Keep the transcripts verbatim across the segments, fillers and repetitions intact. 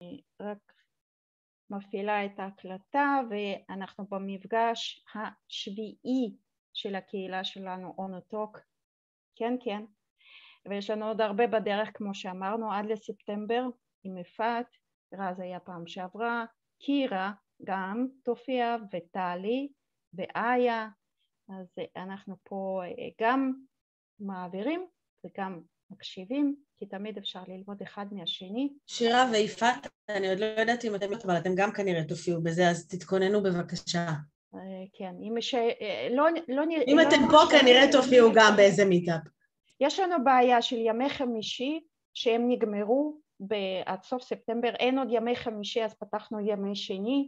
רק מפעילה את ההקלטה, ואנחנו במפגש השביעי של הקהילה שלנו, אונוטוק. כן, כן. ויש לנו עוד הרבה בדרך, כמו שאמרנו, עד לספטמבר, עם יפעת, רז היה פעם שעברה, קירה גם תופיע, וטלי, ואיה, אז אנחנו פה גם מעבירים וגם מקשיבים, כי תמיד אפשר ללמוד אחד מהשני. שירה ויפעת, אני עוד לא יודעת אם אתם, אבל אתם גם כנראה תופיעו בזה, אז תתכוננו בבקשה. כן, אם ש... לא, לא, אם לא אתם פה כנראה תופיעו גם באיזה מיטאפ. יש לנו בעיה של ימי חמישי שהם נגמרו עד סוף ספטמבר, אין עוד ימי חמישי, אז פתחנו ימי שני,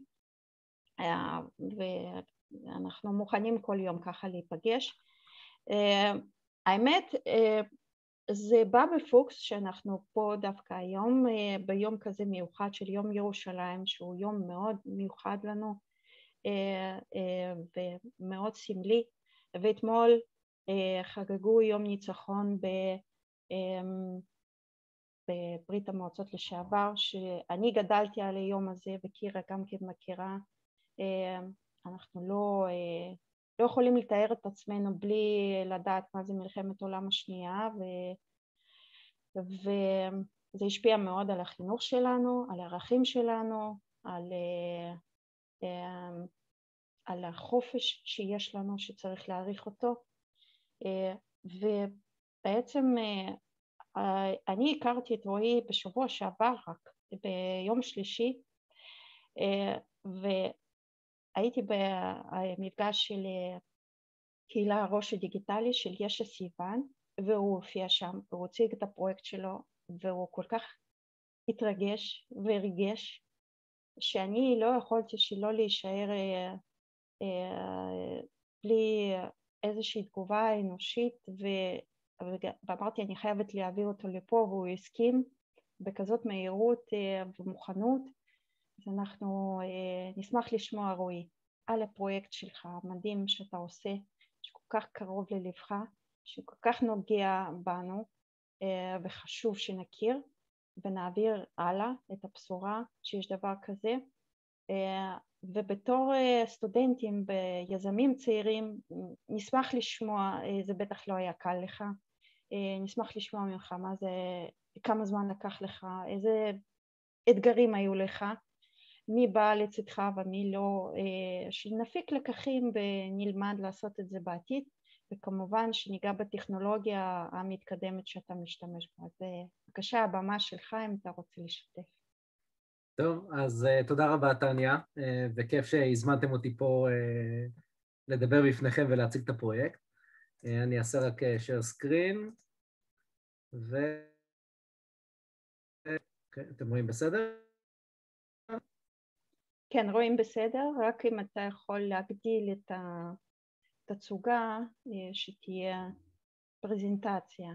ואנחנו מוכנים כל יום ככה להיפגש. האמת, זה בא בפוקס שאנחנו פה דווקא היום, ביום כזה מיוחד של יום ירושלים, שהוא יום מאוד מיוחד לנו ומאוד סמלי, ואתמול חגגו יום ניצחון בברית המועצות לשעבר, שאני גדלתי על היום הזה וקירה גם כן מכירה. אנחנו לא, לא יכולים לתאר את עצמנו בלי לדעת מה זה מלחמת העולם השנייה, ו, וזה השפיע מאוד על החינוך שלנו, על הערכים שלנו, על, על החופש שיש לנו שצריך להעריך אותו. ובעצם אני הכרתי את רועי בשבוע שעבר רק, ביום שלישי, והייתי במפגש של קהילה הראש הדיגיטלי של ישע סיוון, והוא הופיע שם, הוא הציג את הפרויקט שלו, והוא כל כך התרגש וריגש, שאני לא יכולתי שלא להישאר בלי איזושהי תגובה אנושית, ואמרתי אני חייבת להעביר אותו לפה, והוא הסכים בכזאת מהירות ומוכנות. אז אנחנו נשמח לשמוע רועי על הפרויקט שלך המדהים שאתה עושה, שכל כך קרוב ללבך, שכל כך נוגע בנו, וחשוב שנכיר ונעביר הלאה את הבשורה שיש דבר כזה. ובתור סטודנטים ביזמים צעירים נשמח לשמוע, זה בטח לא היה קל לך, נשמח לשמוע ממך מה זה, כמה זמן לקח לך, איזה אתגרים היו לך, מי בא לצדך ומי לא, שנפיק לקחים ונלמד לעשות את זה בעתיד, וכמובן שניגע בטכנולוגיה המתקדמת שאתה משתמש בה. אז בבקשה, הבמה שלך אם אתה רוצה לשתף. טוב, אז uh, תודה רבה טניה, uh, וכיף שהזמנתם אותי פה uh, לדבר בפניכם ולהציג את הפרויקט. Uh, אני אעשה רק uh, share screen, ו... Okay, אתם רואים בסדר? כן, רואים בסדר, רק אם אתה יכול להגדיל את התצוגה, שתהיה פרזנטציה.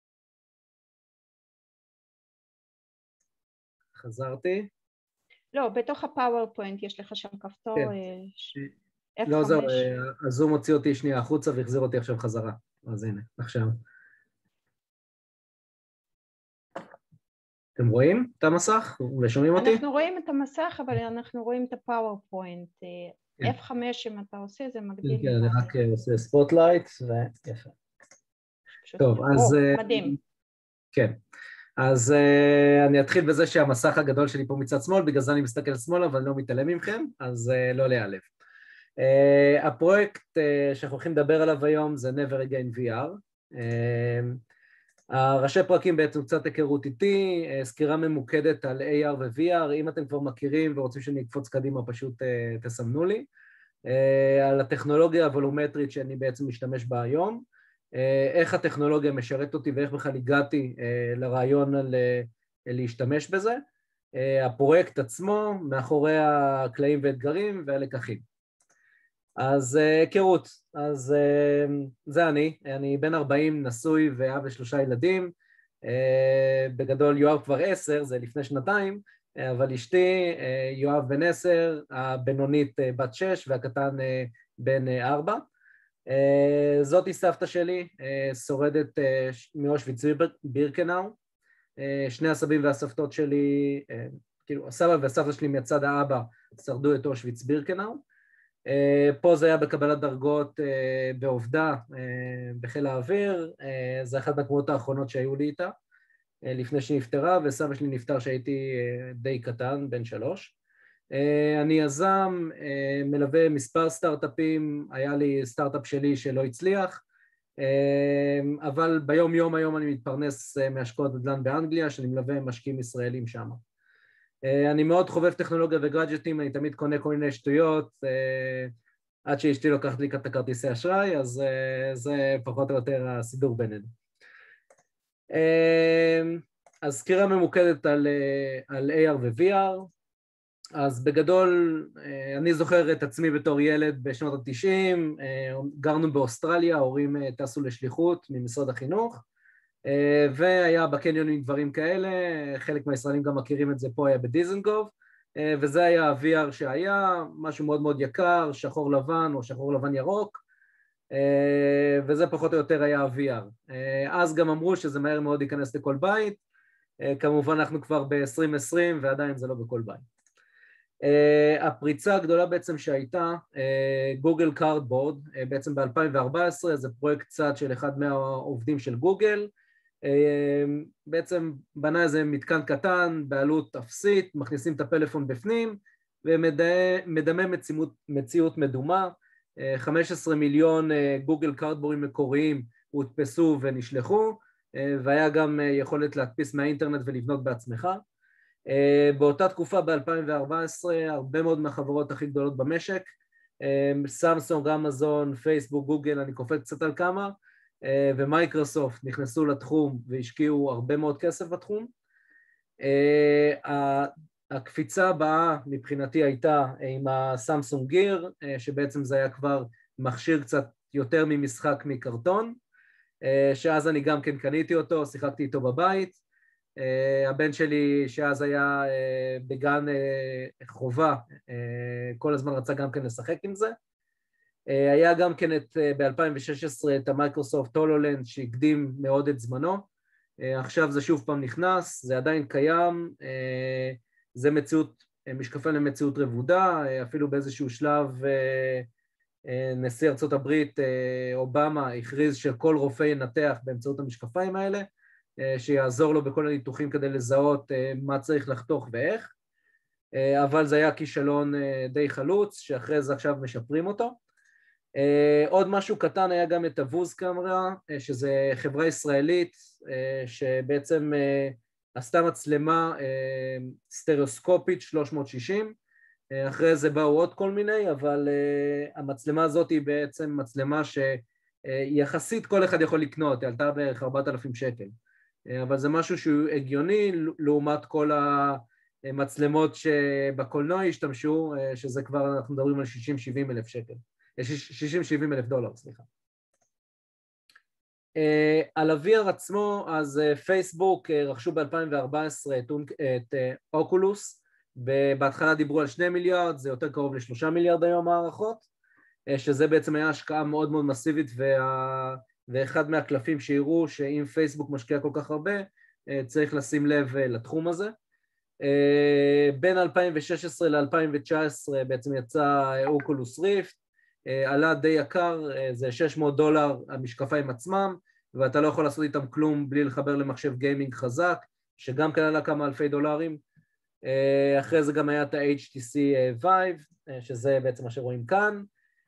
חזרתי? לא, בתוך הפאורפוינט יש לך שם כפתור כן. ש... אף חמש. לא, זהו, הזום הוציא אותי שנייה החוצה והחזיר אותי עכשיו חזרה. אז הנה, עכשיו. אתם רואים את המסך ושומעים אותי? אנחנו רואים את המסך, אבל אנחנו רואים את הפאורפוינט. כן. אף חמש אם אתה עושה, זה מגדיל. כן, אני רק עושה ספוטלייט, ויפה. טוב, אז... מדהים. כן. אז uh, אני אתחיל בזה שהמסך הגדול שלי פה מצד שמאל, בגלל זה אני מסתכל שמאלה, אבל לא מתעלם ממכם, אז uh, לא להיעלב. Uh, הפרויקט uh, שאנחנו הולכים לדבר עליו היום זה Never Again וי אר. Uh, הראשי פרקים בעצם קצת היכרות איתי, uh, סקירה ממוקדת על איי אר ו-וי אר, אם אתם כבר מכירים ורוצים שאני אקפוץ קדימה, פשוט uh, תסמנו לי. Uh, על הטכנולוגיה הוולומטרית שאני בעצם משתמש בה היום, איך הטכנולוגיה משרת אותי ואיך בכלל הגעתי לרעיון על להשתמש בזה, הפרויקט עצמו, מאחורי הקלעים ואתגרים והלקחים. אז היכרות, אז זה אני, אני בן ארבעים, נשוי ואב ושלושה ילדים, בגדול יואב כבר עשר, זה לפני שנתיים, אבל אשתי יואב בן עשר, הבינונית בת שש והקטן בן ארבע, Uh, זאת היא סבתא שלי, uh, שורדת uh, מאושוויץ בירקנאו, uh, שני הסבים והסבתות שלי uh, כאילו הסבא והסבתא שלי מצד האבא שרדו את אושוויץ בירקנאו. פה זה היה בקבלת דרגות בעובדה בחיל האוויר, זה אחת מהתמונות האחרונות שהיו לי איתה, לפני שהיא נפטרה, וסבא שלי נפטר שהייתי די קטן, בן שלוש. אני יזם, מלווה מספר סטארט-אפים, היה לי סטארט-אפ שלי שלא הצליח, אבל ביום יום היום אני מתפרנס מהשקעות נדל"ן באנגליה, שאני מלווה משקיעים ישראלים שם. אני מאוד חובב טכנולוגיה וגאדג'טים, אני תמיד קונה כל מיני שטויות, עד שאשתי לוקחת לי את הכרטיסי אשראי, אז זה פחות או יותר הסידור בינינו. אז סקירה ממוקדת על, על איי אר ו-וי אר, אז בגדול אני זוכר את עצמי בתור ילד בשנות ה-תשעים, גרנו באוסטרליה, ההורים טסו לשליחות ממשרד החינוך, והיה בקניונים דברים כאלה, חלק מהישראלים גם מכירים את זה, פה היה בדיזנגוף, וזה היה ה-וי אר שהיה, משהו מאוד מאוד יקר, שחור לבן או שחור לבן ירוק, וזה פחות או יותר היה ה-וי אר. אז גם אמרו שזה מהר מאוד ייכנס לכל בית, כמובן אנחנו כבר ב-עשרים עשרים ועדיין זה לא בכל בית. הפריצה הגדולה בעצם שהייתה, גוגל קארדבורד, בעצם ב-אלפיים וארבע עשרה, זה פרויקט צד של אחד מהעובדים של גוגל, בעצם בנה איזה מתקן קטן, בעלות אפסית, מכניסים את הפלאפון בפנים, ומדמה מציאות, מציאות מדומה, חמישה עשר מיליון גוגל קארדבורדים מקוריים הודפסו ונשלחו, והיה גם יכולת להדפיס מהאינטרנט ולבנות בעצמך. באותה תקופה ב-אלפיים וארבע עשרה, הרבה מאוד מהחברות הכי גדולות במשק, סמסונג, אמזון, פייסבוק, גוגל, אני קופץ קצת על כמה, ומייקרוסופט נכנסו לתחום והשקיעו הרבה מאוד כסף בתחום. הקפיצה הבאה מבחינתי הייתה עם הסמסונג גיר, שבעצם זה היה כבר מכשיר קצת יותר ממשחק מקרטון, שאז אני גם כן קניתי אותו, שיחקתי איתו בבית, הבן שלי שאז היה בגן חובה, כל הזמן רצה גם כן לשחק עם זה. היה גם כן ב-אלפיים ושש עשרה את המייקרוסופט הולולנד שהקדים מאוד את זמנו, עכשיו זה שוב פעם נכנס, זה עדיין קיים, זה מציאות, משקפי למציאות רבודה, אפילו באיזשהו שלב נשיא ארצות הברית אובמה הכריז שכל רופא ינתח באמצעות המשקפיים האלה, שיעזור לו בכל הניתוחים כדי לזהות מה צריך לחתוך ואיך, אבל זה היה כישלון די חלוץ, שאחרי זה עכשיו משפרים אותו. עוד משהו קטן היה גם את הווז קאמרה, שזה חברה ישראלית, שבעצם עשתה מצלמה סטריאוסקופית שלוש מאות שישים, אחרי זה באו עוד כל מיני, אבל המצלמה הזאת היא בעצם מצלמה שיחסית כל אחד יכול לקנות, היא עלתה בערך ארבעת אלפים שקל. אבל זה משהו שהוא הגיוני לעומת כל המצלמות שבקולנוע השתמשו, שזה כבר אנחנו מדברים על שישים שבעים אלף שקל, שישים שבעים אלף דולר, סליחה. על ה-וי אר עצמו, אז פייסבוק רכשו ב-אלפיים וארבע עשרה את אוקולוס, בהתחלה דיברו על שני מיליארד, זה יותר קרוב לשלושה מיליארד היום הערכות, שזה בעצם היה השקעה מאוד מאוד מסיבית, וה... ואחד מהקלפים שיראו שאם פייסבוק משקיע כל כך הרבה, צריך לשים לב לתחום הזה. בין אלפיים ושש עשרה ל-אלפיים ותשע עשרה בעצם יצא אוקולוס ריפט, עלה די יקר, זה שש מאות דולר המשקפיים עצמם, ואתה לא יכול לעשות איתם כלום בלי לחבר למחשב גיימינג חזק, שגם כן עלה כמה אלפי דולרים. אחרי זה גם היה את ה-אייץ' טי סי Vive, שזה בעצם מה שרואים כאן,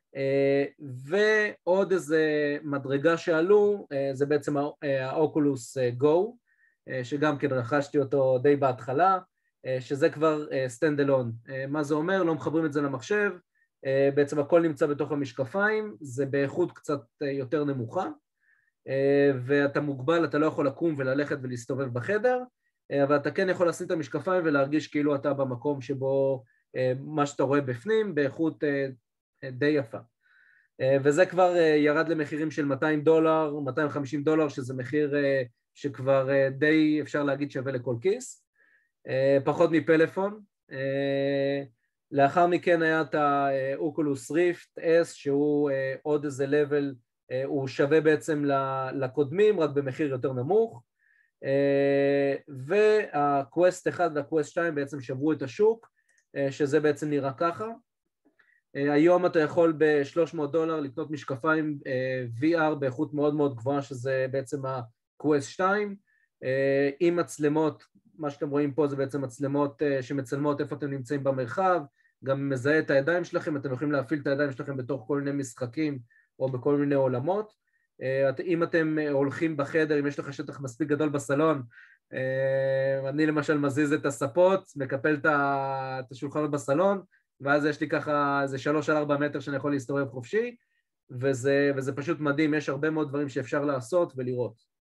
ועוד איזה מדרגה שעלו, זה בעצם האוקולוס גו, שגם כן רכשתי אותו די בהתחלה, שזה כבר סטנד אלון. מה זה אומר? לא מחברים את זה למחשב, בעצם הכל נמצא בתוך המשקפיים, זה באיכות קצת יותר נמוכה, ואתה מוגבל, אתה לא יכול לקום וללכת ולהסתובב בחדר, אבל אתה כן יכול לשים את המשקפיים ולהרגיש כאילו אתה במקום שבו מה שאתה רואה בפנים, באיכות די יפה. וזה כבר ירד למחירים של מאתיים דולר, מאתיים וחמישים דולר, שזה מחיר שכבר די אפשר להגיד שווה לכל כיס, פחות מפלאפון. לאחר מכן היה את האוקולוס ריפט אס, שהוא עוד איזה לבל, הוא שווה בעצם לקודמים, רק במחיר יותר נמוך. וה-Quest אחד וה-Quest שתיים בעצם שברו את השוק, שזה בעצם נראה ככה. היום אתה יכול ב-שלוש מאות דולר לקנות משקפיים וי אר באיכות מאוד מאוד גבוהה, שזה בעצם ה-Quest שתיים, עם מצלמות, מה שאתם רואים פה זה בעצם מצלמות שמצלמות איפה אתם נמצאים במרחב, גם מזהה את הידיים שלכם, אתם יכולים להפעיל את הידיים שלכם בתוך כל מיני משחקים או בכל מיני עולמות. אם אתם הולכים בחדר, אם יש לך שטח מספיק גדול בסלון, אני למשל מזיז את הספות, מקפל את השולחנות בסלון, ואז יש לי ככה איזה שלוש על ארבע מטר שאני יכול להסתובב חופשי, וזה, וזה פשוט מדהים, יש הרבה מאוד דברים שאפשר לעשות ולראות.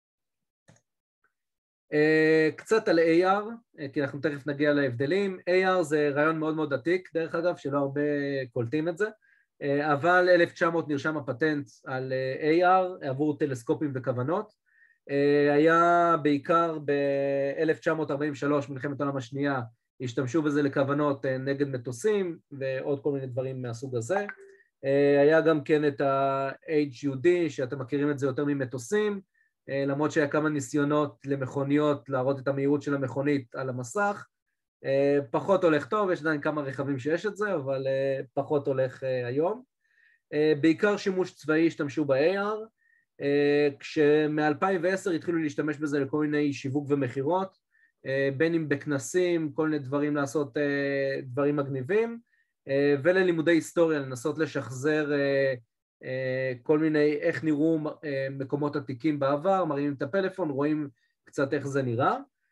קצת על איי אר, כי אנחנו תכף נגיע להבדלים. איי אר זה רעיון מאוד מאוד עתיק, דרך אגב, שלא הרבה קולטים את זה, אבל אלף תשע מאות נרשם הפטנט על איי אר עבור טלסקופים וכוונות. היה בעיקר ב-אלף תשע מאות ארבעים ושלוש, מלחמת העולם השנייה, השתמשו בזה לכוונות נגד מטוסים ועוד כל מיני דברים מהסוג הזה. היה גם כן את ה-אייץ' יו די, שאתם מכירים את זה יותר ממטוסים, למרות שהיה כמה ניסיונות למכוניות להראות את המהירות של המכונית על המסך. פחות הולך טוב, יש עדיין כמה רכבים שיש את זה, אבל פחות הולך היום. בעיקר שימוש צבאי השתמשו ב-איי אר, כשמ-אלפיים ועשר התחילו להשתמש בזה לכל מיני שיווק ומחירות, בין אם בכנסים, כל מיני דברים לעשות דברים מגניבים, וללימודי היסטוריה, לנסות לשחזר כל מיני איך נראו מקומות עתיקים בעבר, מראים את הפלאפון, רואים קצת איך זה נראה,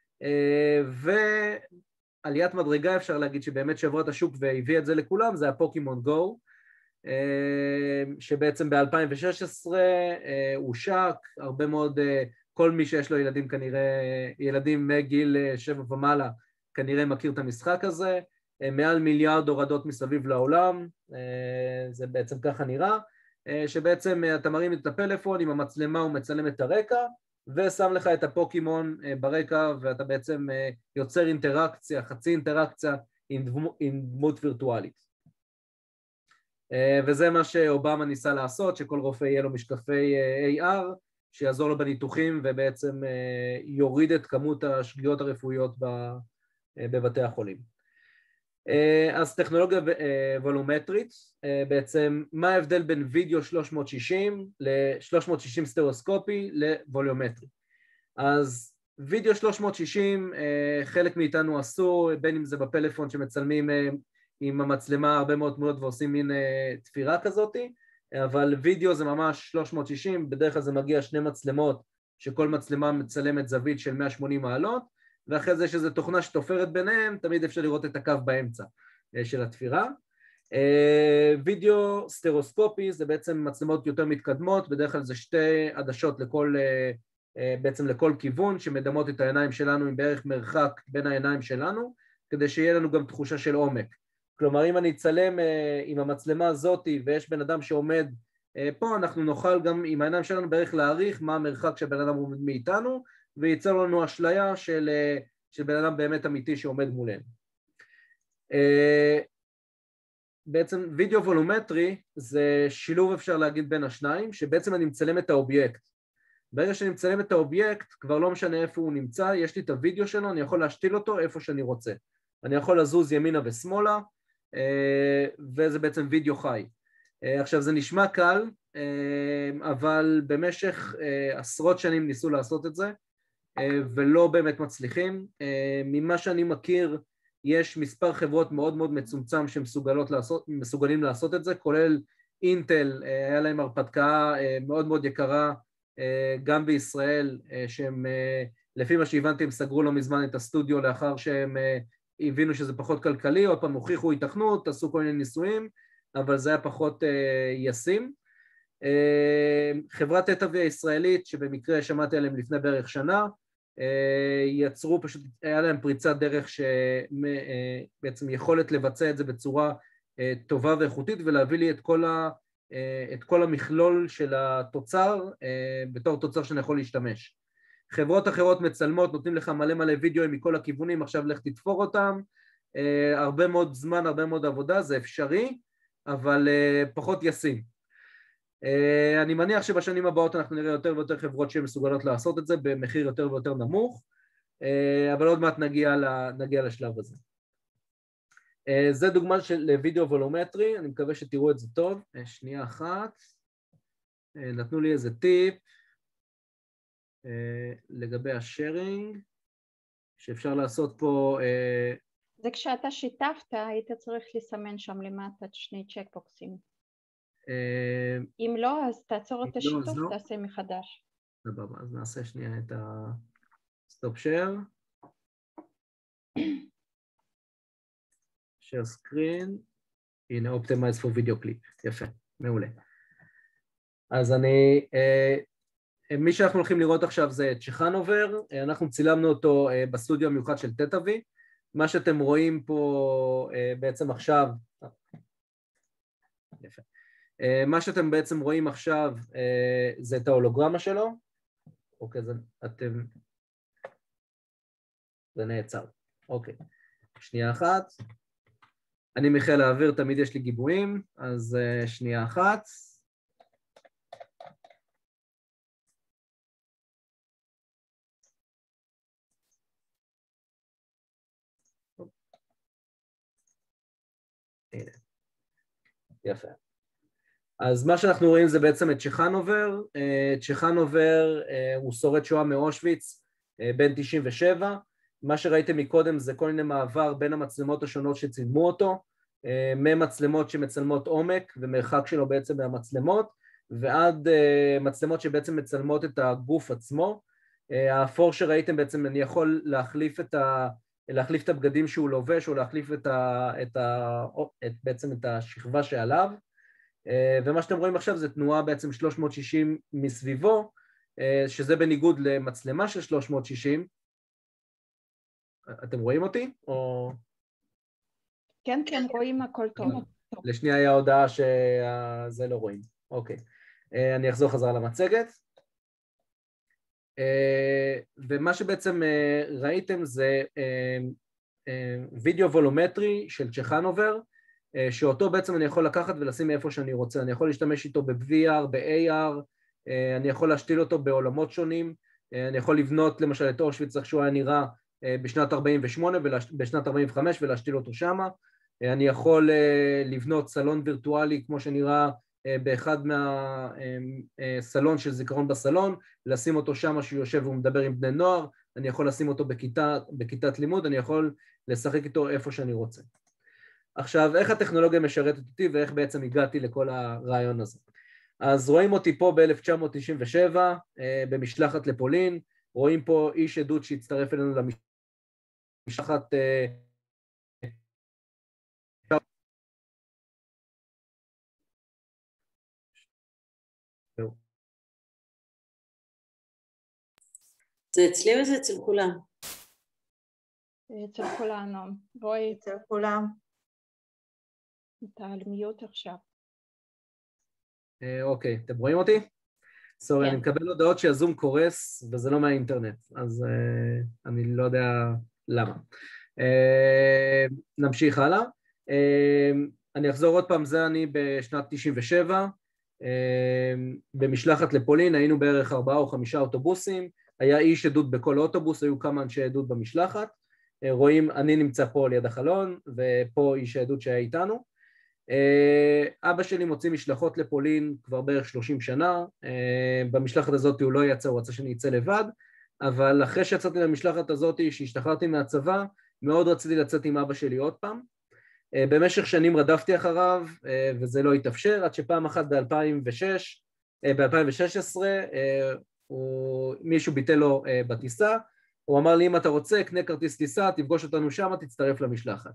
ועליית מדרגה אפשר להגיד שבאמת שברה את השוק והביא את זה לכולם, זה הפוקימון גו, שבעצם ב-אלפיים ושש עשרה הושק, הרבה מאוד, כל מי שיש לו ילדים כנראה, ילדים מגיל שבע ומעלה, כנראה מכיר את המשחק הזה, מעל מיליארד הורדות מסביב לעולם, זה בעצם ככה נראה, שבעצם אתה מרים את הפלאפון עם המצלמה, הוא מצלם את הרקע, ושם לך את הפוקימון ברקע, ואתה בעצם יוצר אינטראקציה, חצי אינטראקציה עם דמות וירטואלית. וזה מה שאובמה ניסה לעשות, שכל רופא יהיה לו משקפי איי אר, שיעזור לו בניתוחים ובעצם יוריד את כמות השגיאות הרפואיות בבתי החולים. אז טכנולוגיה וולומטרית, בעצם מה ההבדל בין וידאו שלוש מאות שישים ל-שלוש מאות שישים סטריאוסקופי לווליומטרי? אז וידאו שלוש מאות שישים חלק מאיתנו עשו, בין אם זה בפלאפון שמצלמים עם המצלמה הרבה מאוד תמונות ועושים מין תפירה כזאת, אבל וידאו זה ממש שלוש מאות שישים, בדרך כלל זה מגיע שני מצלמות שכל מצלמה מצלמת זווית של מאה ושמונים מעלות, ואחרי זה שזה תוכנה שתופרת ביניהם, תמיד אפשר לראות את הקו באמצע של התפירה. וידאו סטריאוסקופי זה בעצם מצלמות יותר מתקדמות, בדרך כלל זה שתי עדשות לכל, בעצם לכל כיוון, שמדמות את העיניים שלנו עם בערך מרחק בין העיניים שלנו, כדי שיהיה לנו גם תחושה של עומק. כלומר, אם אני אצלם עם המצלמה הזאת ויש בן אדם שעומד פה, אנחנו נוכל גם עם העיניים שלנו בערך להעריך מה המרחק שבן אדם עומד מאיתנו, וייצר לנו אשליה של, של בן אדם באמת אמיתי שעומד מולנו. בעצם וידאו וולומטרי זה שילוב אפשר להגיד בין השניים, שבעצם אני מצלם את האובייקט. ברגע שאני מצלם את האובייקט, כבר לא משנה איפה הוא נמצא, יש לי את הוידאו שלו, אני יכול להשתיל אותו איפה שאני רוצה. אני יכול לזוז ימינה ושמאלה, וזה בעצם וידאו חי. עכשיו זה נשמע קל, אבל במשך עשרות שנים ניסו לעשות את זה, ולא באמת מצליחים. ממה שאני מכיר, יש מספר חברות מאוד מאוד מצומצם שמסוגלות לעשות, מסוגלים לעשות את זה, כולל אינטל, היה להם הרפתקה מאוד מאוד יקרה, גם בישראל, שהם, לפי מה שהבנתי, הם סגרו לא מזמן את הסטודיו לאחר שהם הבינו שזה פחות כלכלי, עוד פעם הוכיחו התכנות, עשו כל מיני ניסויים, אבל זה היה פחות ישים. חברת טטאווי הישראלית, שבמקרה שמעתי עליהם לפני בערך שנה, יצרו פשוט, היה להם פריצת דרך שבעצם יכולת לבצע את זה בצורה טובה ואיכותית, ולהביא לי את כל, ה, את כל המכלול של התוצר, בתור תוצר שאני יכול להשתמש. חברות אחרות מצלמות, נותנים לך מלא מלא וידאוים מכל הכיוונים, עכשיו לך תתפור אותם, הרבה מאוד זמן, הרבה מאוד עבודה, זה אפשרי, אבל פחות ישים. אני מניח שבשנים הבאות אנחנו נראה יותר ויותר חברות שהן מסוגלות לעשות את זה במחיר יותר ויותר נמוך, אבל עוד מעט נגיע, נגיע לשלב הזה. זה דוגמה של וידאו וולומטרי, אני מקווה שתראו את זה טוב. שנייה אחת, נתנו לי איזה טיפ לגבי השארינג, שאפשר לעשות פה... זה כשאתה שיתפת, היית צריך לסמן שם למטה שני צ'קבוקסים. אם לא, אז תעצור את השיתוף, תעשה מחדש. סבבה, אז נעשה שנייה את ה-stop share. share screen. הנה, optimize for video clip. יפה, מעולה. אז אני... מי שאנחנו הולכים לראות עכשיו זה צ'חנובר, אנחנו צילמנו אותו בסטודיו המיוחד של תטאווי. מה שאתם רואים פה בעצם עכשיו, יפה. מה שאתם בעצם רואים עכשיו זה את ההולוגרמה שלו, אוקיי, זה אתם, זה נעצר, אוקיי, שנייה אחת, אני מחיל האוויר, תמיד יש לי גיבויים, אז שנייה אחת, הנה, יפה. אז מה שאנחנו רואים זה בעצם את צ'חנובר, צ'חנובר הוא שורד שואה מאושוויץ, בן תשעים ושבע, מה שראיתם מקודם זה כל מיני מעבר בין המצלמות השונות שצילמו אותו, ממצלמות שמצלמות עומק ומרחק שלו בעצם מהמצלמות, ועד מצלמות שבעצם מצלמות את הגוף עצמו. האפור שראיתם בעצם אני יכול להחליף את ה... להחליף את הבגדים שהוא לובש, או להחליף את ה... את ה... את... בעצם את השכבה שעליו, ומה שאתם רואים עכשיו זה תנועה בעצם שלוש מאות שישים מסביבו, שזה בניגוד למצלמה של שלוש מאות שישים. אתם רואים אותי? או... כן, כן, רואים הכל טוב. לשנייה היה הודעה שזה לא רואים. אוקיי. אני אחזור חזרה למצגת. ומה שבעצם ראיתם זה וידאו וולומטרי של צ'חנובר, שאותו בעצם אני יכול לקחת ולשים איפה שאני רוצה. אני יכול להשתמש איתו ב-וי אר, ב-איי אר, אני יכול להשתיל אותו בעולמות שונים, אני יכול לבנות למשל את אושוויץ איך שהוא היה נראה בשנת ארבעים ושמונה ובשנת ארבעים וחמש ולהשתיל אותו שמה, אני יכול לבנות סלון וירטואלי כמו שנראה באחד מהסלון של זיכרון בסלון, לשים אותו שמה שהוא יושב והוא מדבר עם בני נוער, אני יכול לשים אותו בכיתה, בכיתת לימוד, אני יכול לשחק איתו איפה שאני רוצה. עכשיו, איך הטכנולוגיה משרתת אותי ואיך בעצם הגעתי לכל הרעיון הזה? אז רואים אותי פה ב-אלף תשע מאות תשעים ושבע, במשלחת לפולין, רואים פה איש עדות שהצטרף אלינו למשלחת... זה אצלי או זה אצל כולם? אצל כולנו. בואי. אצל כולם. אתה על מיוט עכשיו. אוקיי, אתם רואים אותי? סורי, אני מקבל הודעות שהזום קורס וזה לא מהאינטרנט, אז אני לא יודע למה. נמשיך הלאה. אני אחזור עוד פעם, זה אני בשנת תשעים ושבע, במשלחת לפולין, היינו בערך ארבעה או חמישה אוטובוסים, היה איש עדות בכל אוטובוס, היו כמה אנשי עדות במשלחת, רואים, אני נמצא פה ליד החלון, ופה איש העדות שהיה איתנו. אבא שלי מוציא משלחות לפולין כבר בערך שלושים שנה, במשלחת הזאת הוא לא יצא, הוא רצה שאני אצא לבד, אבל אחרי שיצאתי למשלחת הזאת, שהשתחררתי מהצבא, מאוד רציתי לצאת עם אבא שלי עוד פעם. במשך שנים רדפתי אחריו, וזה לא התאפשר, עד שפעם אחת ב-אלפיים ושש, ב-אלפיים ושש עשרה, מישהו ביטל לו בטיסה, הוא אמר לי, אם אתה רוצה, קנה כרטיס טיסה, תפגוש אותנו שם, תצטרף למשלחת.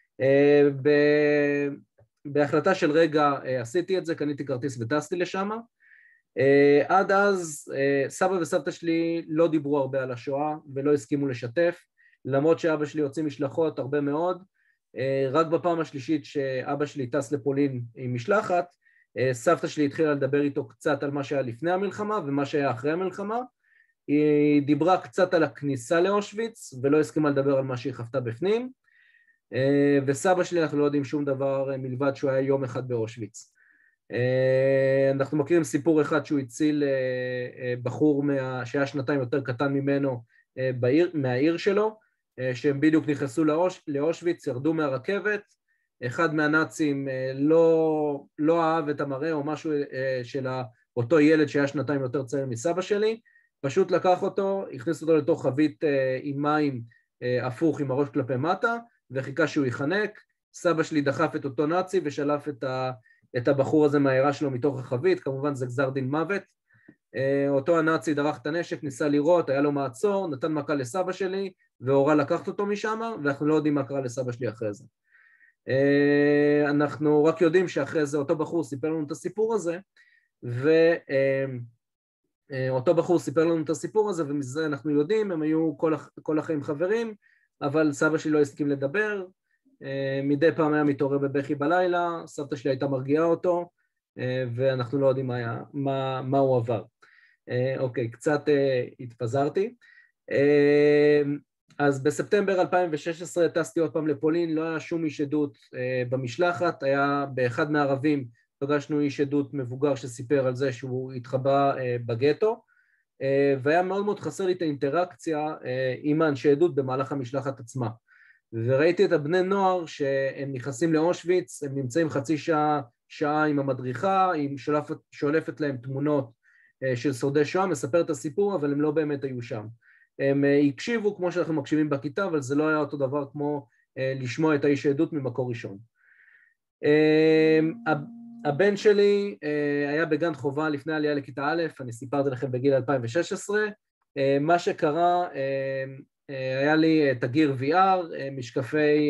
בהחלטה של רגע עשיתי את זה, קניתי כרטיס וטסתי לשם. עד אז סבא וסבתא שלי לא דיברו הרבה על השואה ולא הסכימו לשתף, למרות שאבא שלי הוציא משלחות הרבה מאוד. רק בפעם השלישית שאבא שלי טס לפולין עם משלחת, סבתא שלי התחילה לדבר איתו קצת על מה שהיה לפני המלחמה ומה שהיה אחרי המלחמה. היא דיברה קצת על הכניסה לאושוויץ ולא הסכימה לדבר על מה שהיא חוותה בפנים. וסבא שלי אנחנו לא יודעים שום דבר מלבד שהוא היה יום אחד באושוויץ. אנחנו מכירים סיפור אחד שהוא הציל בחור שהיה שנתיים יותר קטן ממנו בעיר, מהעיר שלו, שהם בדיוק נכנסו לאוש, לאושוויץ, ירדו מהרכבת, אחד מהנאצים לא, לא אהב את המראה או משהו של אותו ילד שהיה שנתיים יותר צעיר מסבא שלי, פשוט לקח אותו, הכניס אותו לתוך חבית עם מים הפוך עם הראש כלפי מטה, וחיכה שהוא יחנק, סבא שלי דחף את אותו נאצי ושלף את, ה, את הבחור הזה מהעירה שלו מתוך החבית, כמובן זה גזר דין מוות, אותו הנאצי דרך את הנשק, ניסה לירות, היה לו מעצור, נתן מכה לסבא שלי, והורה לקחת אותו משם, ואנחנו לא יודעים מה קרה לסבא שלי אחרי זה. אנחנו רק יודעים שאחרי זה אותו בחור סיפר לנו את הסיפור הזה, ואותו בחור סיפר לנו את הסיפור הזה, ומזה אנחנו יודעים, הם היו כל, כל החיים חברים, אבל סבא שלי לא הסכים לדבר, מדי פעם היה מתעורר בבכי בלילה, סבתא שלי הייתה מרגיעה אותו, ואנחנו לא יודעים מה, היה, מה, מה הוא עבר. אוקיי, קצת התפזרתי. אז בספטמבר אלפיים ושש עשרה טסתי עוד פעם לפולין, לא היה שום איש עדות במשלחת, היה באחד מהערבים, פגשנו איש עדות מבוגר שסיפר על זה שהוא התחבא בגטו, והיה מאוד מאוד חסר לי את האינטראקציה עם האנשי עדות במהלך המשלחת עצמה. וראיתי את הבני נוער שהם נכנסים לאושוויץ, הם נמצאים חצי שעה, שעה עם המדריכה, היא שולפת, שולפת להם תמונות של שורדי שואה, מספר את הסיפור, אבל הם לא באמת היו שם. הם הקשיבו כמו שאנחנו מקשיבים בכיתה, אבל זה לא היה אותו דבר כמו לשמוע את האיש העדות ממקור ראשון. הבן שלי היה בגן חובה לפני העלייה לכיתה א', אני סיפרתי לכם בגיל אלפיים ושש עשרה, מה שקרה, היה לי תגיר וי אר, משקפי,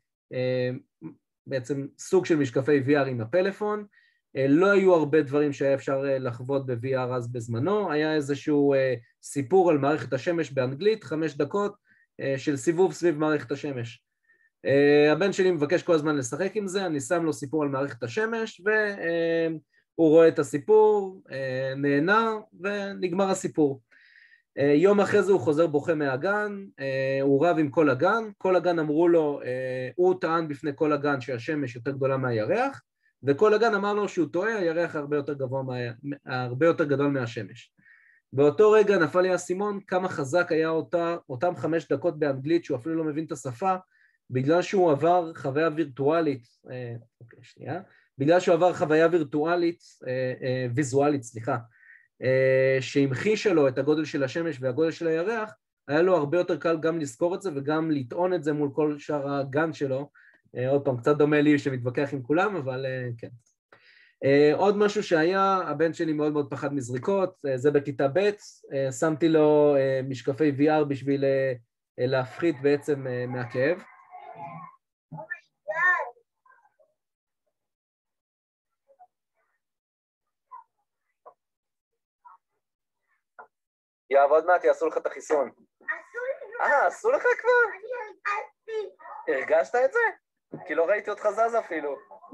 בעצם סוג של משקפי וי אר עם הפלאפון, לא היו הרבה דברים שהיה אפשר לחוות ב-וי אר אז בזמנו, היה איזשהו סיפור על מערכת השמש באנגלית, חמש דקות של סיבוב סביב מערכת השמש. הבן שלי מבקש כל הזמן לשחק עם זה, אני שם לו סיפור על מערכת השמש, והוא רואה את הסיפור, נהנה, ונגמר הסיפור. יום אחרי זה הוא חוזר בוכה מהגן, הוא רב עם כל הגן, כל הגן אמרו לו, הוא טען בפני כל הגן שהשמש יותר גדולה מהירח, וכל הגן אמר לו שהוא טועה, הירח הרבה יותר גבוה, הרבה יותר גדול מהשמש. באותו רגע נפל לי האסימון כמה חזק היה אותה, אותם חמש דקות באנגלית שהוא אפילו לא מבין את השפה, בגלל שהוא עבר חוויה וירטואלית, אוקיי, שנייה, בגלל שהוא עבר חוויה וירטואלית, ויזואלית, סליחה, שהמחישה לו את הגודל של השמש והגודל של הירח, היה לו הרבה יותר קל גם לזכור את זה וגם לטעון את זה מול כל שאר הגן שלו, עוד פעם, קצת דומה לי שמתווכח עם כולם, אבל כן. עוד משהו שהיה, הבן שלי מאוד מאוד פחד מזריקות, זה בכיתה ב', שמתי לו משקפי וי אר בשביל להפחית בעצם מהכאב. יאב, עוד מעט יעשו לך את החיסון. אה, עשו לך כבר? אני הרגשתי. הרגשת את זה? כי לא ראיתי אותך זז אפילו.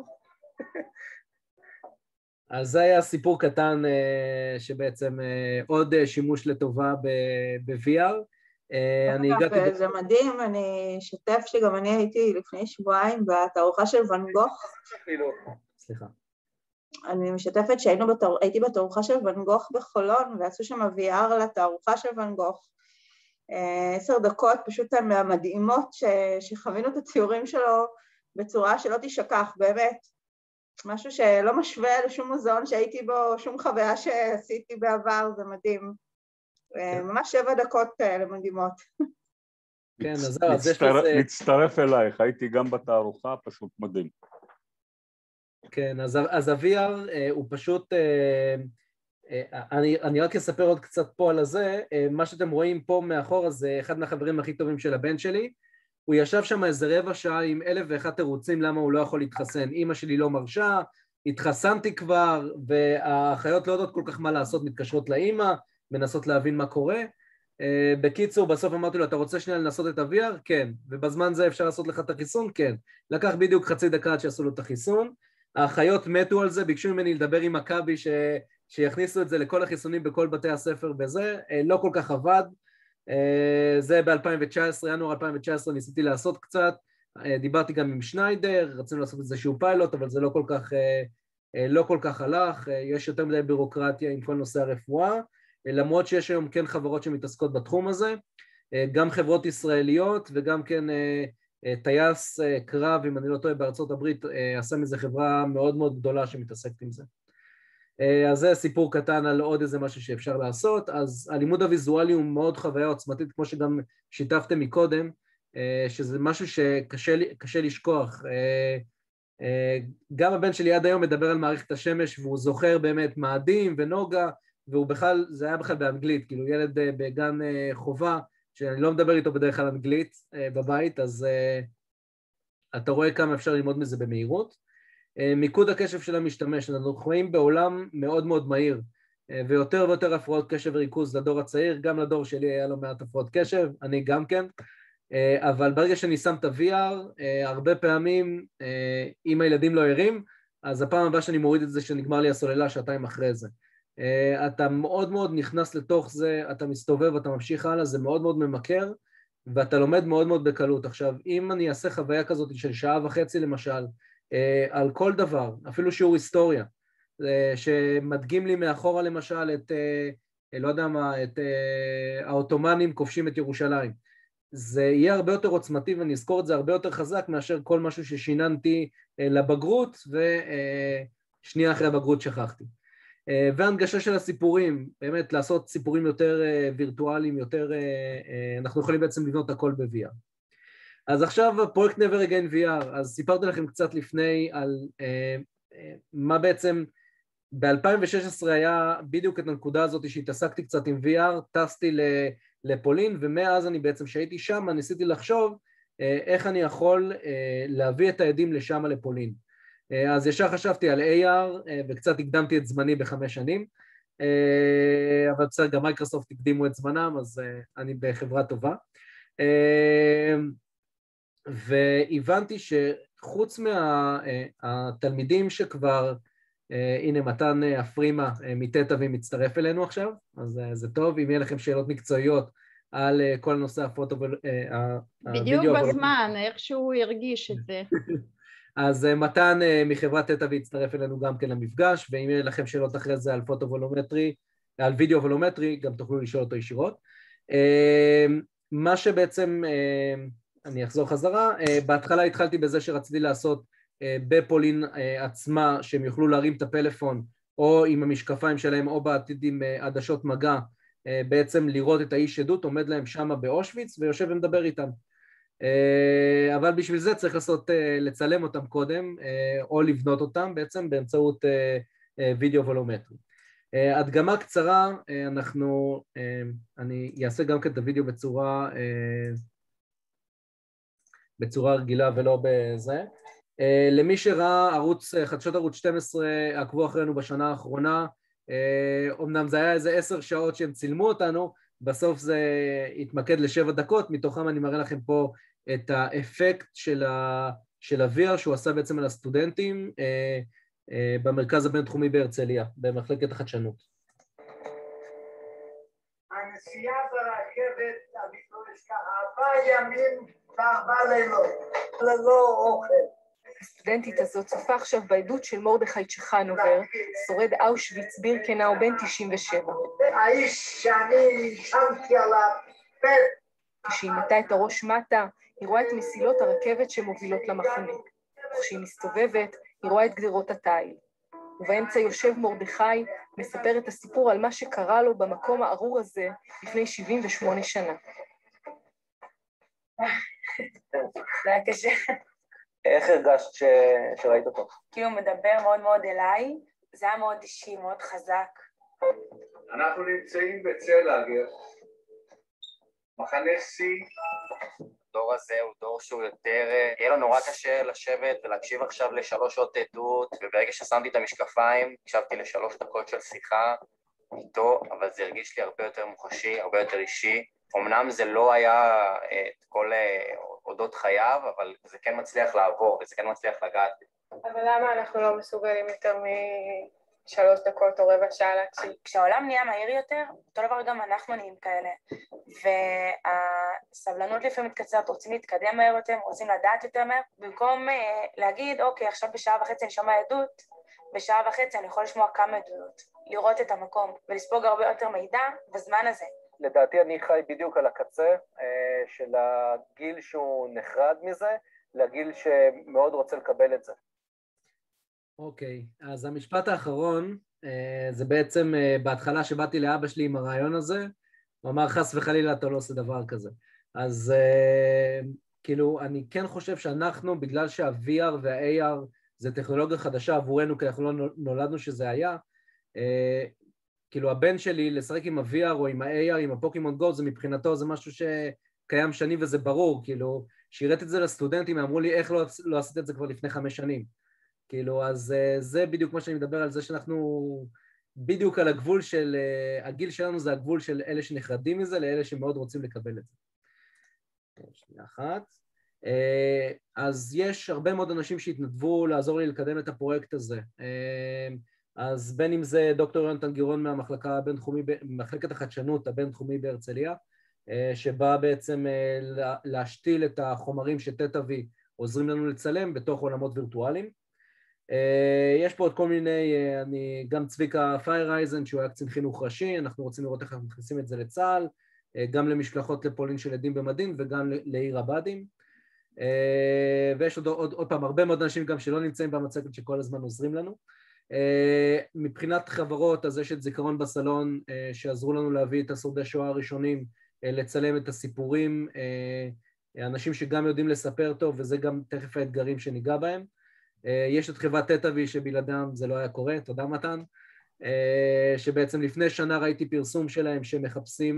אז זה היה סיפור קטן שבעצם עוד שימוש לטובה ב-וי אר. זה מדהים, אני אשתף שגם אני הייתי לפני שבועיים בתערוכה של ואן גוך. סליחה. אני משתפת שהייתי בתערוכה של ואן גוך בחולון, ועשו שם וי אר לתערוכה של ואן גוך. עשר דקות פשוט מהמדהימות שחווינו את הציורים שלו בצורה שלא תשכח, באמת. משהו שלא משווה לשום מוזיאון שהייתי בו, שום חוויה שעשיתי בעבר, זה מדהים. ממש שבע דקות כאלה מדהימות. כן, אז זה... מצטרף אלייך, הייתי גם בתערוכה, פשוט מדהים. כן, אז ה-וי אר הוא פשוט... אני, אני רק אספר עוד קצת פה על הזה, מה שאתם רואים פה מאחור זה אחד מהחברים הכי טובים של הבן שלי, הוא ישב שם איזה רבע שעה עם אלף ואחד תירוצים למה הוא לא יכול להתחסן, אמא שלי לא מרשה, התחסנתי כבר, והאחיות לא יודעות כל כך מה לעשות, מתקשרות לאמא, מנסות להבין מה קורה, בקיצור בסוף אמרתי לו, אתה רוצה שנייה לנסות את ה-וי אר? כן, ובזמן זה אפשר לעשות לך את החיסון? כן, לקח בדיוק חצי דקה עד שעשו לו את החיסון, האחיות מתו על זה, ביקשו ממני לדבר עם מכבי ש... שיכניסו את זה לכל החיסונים בכל בתי הספר בזה, לא כל כך עבד, זה ב-אלפיים תשע עשרה, ינואר אלפיים תשע עשרה ניסיתי לעשות קצת, דיברתי גם עם שניידר, רצינו לעשות איזשהו פיילוט, אבל זה לא כל כך לא כל כך הלך, יש יותר מדי בירוקרטיה עם כל נושא הרפואה, למרות שיש היום כן חברות שמתעסקות בתחום הזה, גם חברות ישראליות וגם כן טייס קרב, אם אני לא טועה, בארצות הברית עשה מזה חברה מאוד מאוד גדולה שמתעסקת עם זה. אז זה סיפור קטן על עוד איזה משהו שאפשר לעשות. אז הלימוד הוויזואלי הוא מאוד חוויה עוצמתית, כמו שגם שיתפתם מקודם, שזה משהו שקשה לשכוח. גם הבן שלי עד היום מדבר על מערכת השמש, והוא זוכר באמת מאדים ונוגה, והוא בכלל, זה היה בכלל באנגלית, כאילו ילד בגן חובה, שאני לא מדבר איתו בדרך כלל אנגלית בבית, אז אתה רואה כמה אפשר ללמוד מזה במהירות. מיקוד הקשב של המשתמש, אנחנו חיים בעולם מאוד מאוד מהיר, ויותר ויותר הפרעות קשב וריכוז לדור הצעיר, גם לדור שלי היה לו מעט הפרעות קשב, אני גם כן, אבל ברגע שאני שם את ה-וי אר, הרבה פעמים, אם הילדים לא ערים, אז הפעם הבאה שאני מוריד את זה שנגמר לי הסוללה שעתיים אחרי זה. אתה מאוד מאוד נכנס לתוך זה, אתה מסתובב, אתה ממשיך הלאה, זה מאוד מאוד ממכר, ואתה לומד מאוד מאוד בקלות. עכשיו, אם אני אעשה חוויה כזאת של שעה וחצי למשל, על כל דבר, אפילו שיעור היסטוריה, שמדגים לי מאחורה למשל את, לא יודע מה, את האוטומנים כובשים את ירושלים. זה יהיה הרבה יותר עוצמתי ואני אזכור את זה הרבה יותר חזק מאשר כל משהו ששיננתי לבגרות ושנייה אחרי הבגרות שכחתי. והנגשה של הסיפורים, באמת לעשות סיפורים יותר וירטואליים, יותר, אנחנו יכולים בעצם לבנות הכל ב-וי אר. אז עכשיו פרויקט Never Again וי אר, אז סיפרתי לכם קצת לפני על מה בעצם, ב-אלפיים ושש עשרה היה בדיוק את הנקודה הזאת שהתעסקתי קצת עם וי אר, טסתי לפולין, ומאז אני בעצם שהייתי שם, ניסיתי לחשוב איך אני יכול להביא את העדים לשם לפולין. אז ישר חשבתי על איי אר, וקצת הקדמתי את זמני בחמש שנים, אבל בסדר, גם מייקרוסופט הקדימו את זמנם, אז אני בחברה טובה. והבנתי שחוץ מהתלמידים שכבר, הנה מתן אפרימה מתטא ומצטרף אלינו עכשיו, אז זה טוב, אם יהיה לכם שאלות מקצועיות על כל נושא הפוטו, בדיוק בזמן, איך שהוא הרגיש את זה. אז מתן מחברת טטא והצטרף אלינו גם כן למפגש, ואם יהיה לכם שאלות אחרי זה על פוטו-וולומטרי, על וידאו וולומטרי, גם תוכלו לשאול אותו ישירות. מה שבעצם, אני אחזור חזרה, בהתחלה התחלתי בזה שרציתי לעשות בפולין עצמה, שהם יוכלו להרים את הפלאפון, או עם המשקפיים שלהם, או בעתיד עם עדשות מגע, בעצם לראות את האיש עדות, עומד להם שם באושוויץ, ויושב ומדבר איתם. אבל בשביל זה צריך לעשות, לצלם אותם קודם, או לבנות אותם בעצם באמצעות וידאו וולומטרי. הדגמה קצרה, אנחנו, אני אעשה גם כן את הוידאו בצורה, בצורה רגילה ולא בזה. למי שראה ערוץ, חדשות ערוץ שתים עשרה, עקבו אחרינו בשנה האחרונה, אמנם זה היה איזה עשר שעות שהם צילמו אותנו, בסוף זה התמקד לשבע דקות, מתוכם אני מראה לכם פה את האפקט של ה-וי אר שהוא עשה בעצם על הסטודנטים במרכז הבינתחומי בהרצליה, במחלקת החדשנות. הנסיעה ברכבת המתרחשת ארבעה ימים וארבעה לילות, ללא אוכל. הסטודנטית הזאת צופה עכשיו בעדות של מרדכי צ'חנובר, שורד אושוויץ בירקנאו בן תשעים ושבע. האיש שאני נשמתי עליו, כשהיא מטה את הראש מטה, היא רואה את מסילות הרכבת שמובילות למחנה. וכשהיא מסתובבת, היא רואה את גדרות התיל. ובאמצע יושב מרדכי, מספר את הסיפור על מה שקרה לו במקום הארור הזה לפני שבעים ושמונה שנה. זה היה קשה. איך הרגשת ש... שראית אותו? כי הוא מדבר מאוד מאוד אליי, זה היה מאוד אישי, מאוד חזק. אנחנו נמצאים בצלאגר, מחנה C. הדור הזה הוא דור שהוא יותר, יהיה לו נורא קשה לשבת ולהקשיב עכשיו לשלוש שעות עדות, וברגע ששמתי את המשקפיים, הקשבתי לשלוש דקות של שיחה איתו, אבל זה הרגיש לי הרבה יותר מוחשי, הרבה יותר אישי. אמנם זה לא היה את כל אודות חייו, אבל זה כן מצליח לעבור, וזה כן מצליח לגעת. אבל למה אנחנו לא מסוגלים יותר משלוש דקות או רבע שעה להקשיב? כשהעולם נהיה מהיר יותר, אותו דבר גם אנחנו נהיים כאלה. והסבלנות לפעמים מתקצרת, רוצים להתקדם מהר יותר, רוצים לדעת יותר מהר, במקום להגיד, אוקיי, עכשיו בשעה וחצי אני שומע עדות, בשעה וחצי אני יכול לשמוע כמה עדויות, לראות את המקום ולספוג הרבה יותר מידע בזמן הזה. לדעתי אני חי בדיוק על הקצה של הגיל שהוא נחרד מזה, לגיל שמאוד רוצה לקבל את זה. אוקיי, אז המשפט האחרון, זה בעצם בהתחלה שבאתי לאבא שלי עם הרעיון הזה, הוא אמר חס וחלילה אתה לא עושה דבר כזה. אז כאילו אני כן חושב שאנחנו, בגלל שה-וי אר וה-איי אר זה טכנולוגיה חדשה עבורנו, כי אנחנו לא נולדנו שזה היה, כאילו הבן שלי לשחק עם ה-וי אר או עם ה-איי אר, עם הפוקימון גו, זה מבחינתו זה משהו שקיים שנים וזה ברור, כאילו שירת את זה לסטודנטים, אמרו לי איך לא, לא עשית את זה כבר לפני חמש שנים. כאילו אז זה בדיוק מה שאני מדבר על זה שאנחנו בדיוק על הגבול של, הגיל שלנו זה הגבול של אלה שנחרדים מזה לאלה שמאוד רוצים לקבל את זה. שנייה אחת. אז יש הרבה מאוד אנשים שהתנדבו לעזור לי לקדם את הפרויקט הזה. אז בין אם זה דוקטור יונתן גירון מהמחלקה הבינתחומי, מחלקת החדשנות הבינתחומי בהרצליה, שבא בעצם להשתיל את החומרים שתט"ווי עוזרים לנו לצלם בתוך עולמות וירטואליים. יש פה עוד כל מיני, אני גם צביקה פיירייזן שהוא היה קצין חינוך ראשי, אנחנו רוצים לראות איך אנחנו מכניסים את זה לצה"ל, גם למשלחות לפולין של עדים במדים וגם לעיר הבדים. ויש עוד, עוד, עוד פעם הרבה מאוד אנשים גם שלא נמצאים במצגת שכל הזמן עוזרים לנו. מבחינת חברות, אז יש את זיכרון בסלון שעזרו לנו להביא את השורדי שואה הראשונים, לצלם את הסיפורים, אנשים שגם יודעים לספר טוב וזה גם תכף האתגרים שניגע בהם. יש את חברת תט"ווי שבלעדם זה לא היה קורה, תודה מתן, שבעצם לפני שנה ראיתי פרסום שלהם שמחפשים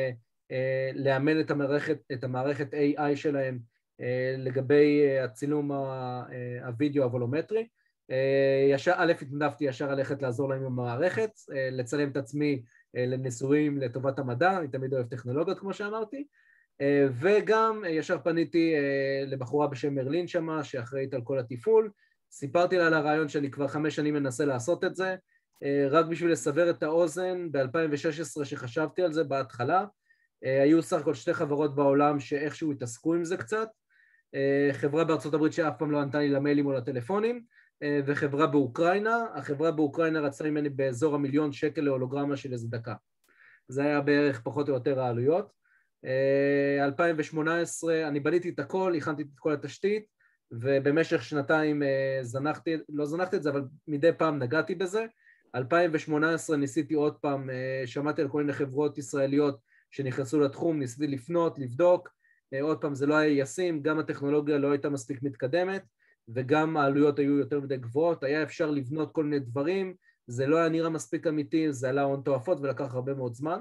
לאמן את המערכת, את המערכת איי איי שלהם לגבי הצילום הווידאו הוולומטרי. ישר, א', התנדבתי ישר ללכת לעזור להם עם המערכת, לצלם את עצמי לניסויים לטובת המדע, אני תמיד אוהב טכנולוגיות כמו שאמרתי, וגם ישר פניתי לבחורה בשם מרלין שמה, שאחראית על כל התפעול, סיפרתי לה על הרעיון שאני כבר חמש שנים מנסה לעשות את זה, רק בשביל לסבר את האוזן, ב-אלפיים ושש עשרה שחשבתי על זה בהתחלה, היו סך הכל שתי חברות בעולם שאיכשהו התעסקו עם זה קצת, חברה בארצות הברית שאף פעם לא ענתה לי למיילים או לטלפונים, וחברה באוקראינה, החברה באוקראינה רצתה ממני באזור המיליון שקל להולוגרמה של איזה דקה. זה היה בערך פחות או יותר העלויות. אלפיים ושמונה עשרה, אני בניתי את הכל, הכנתי את כל התשתית, ובמשך שנתיים זנחתי, לא זנחתי את זה, אבל מדי פעם נגעתי בזה. אלפיים ושמונה עשרה ניסיתי עוד פעם, שמעתי על כל מיני חברות ישראליות שנכנסו לתחום, ניסיתי לפנות, לבדוק, עוד פעם זה לא היה ישים, גם הטכנולוגיה לא הייתה מספיק מתקדמת, וגם העלויות היו יותר מדי גבוהות, היה אפשר לבנות כל מיני דברים, זה לא היה נראה מספיק אמיתי, זה עלה הון תועפות ולקח הרבה מאוד זמן.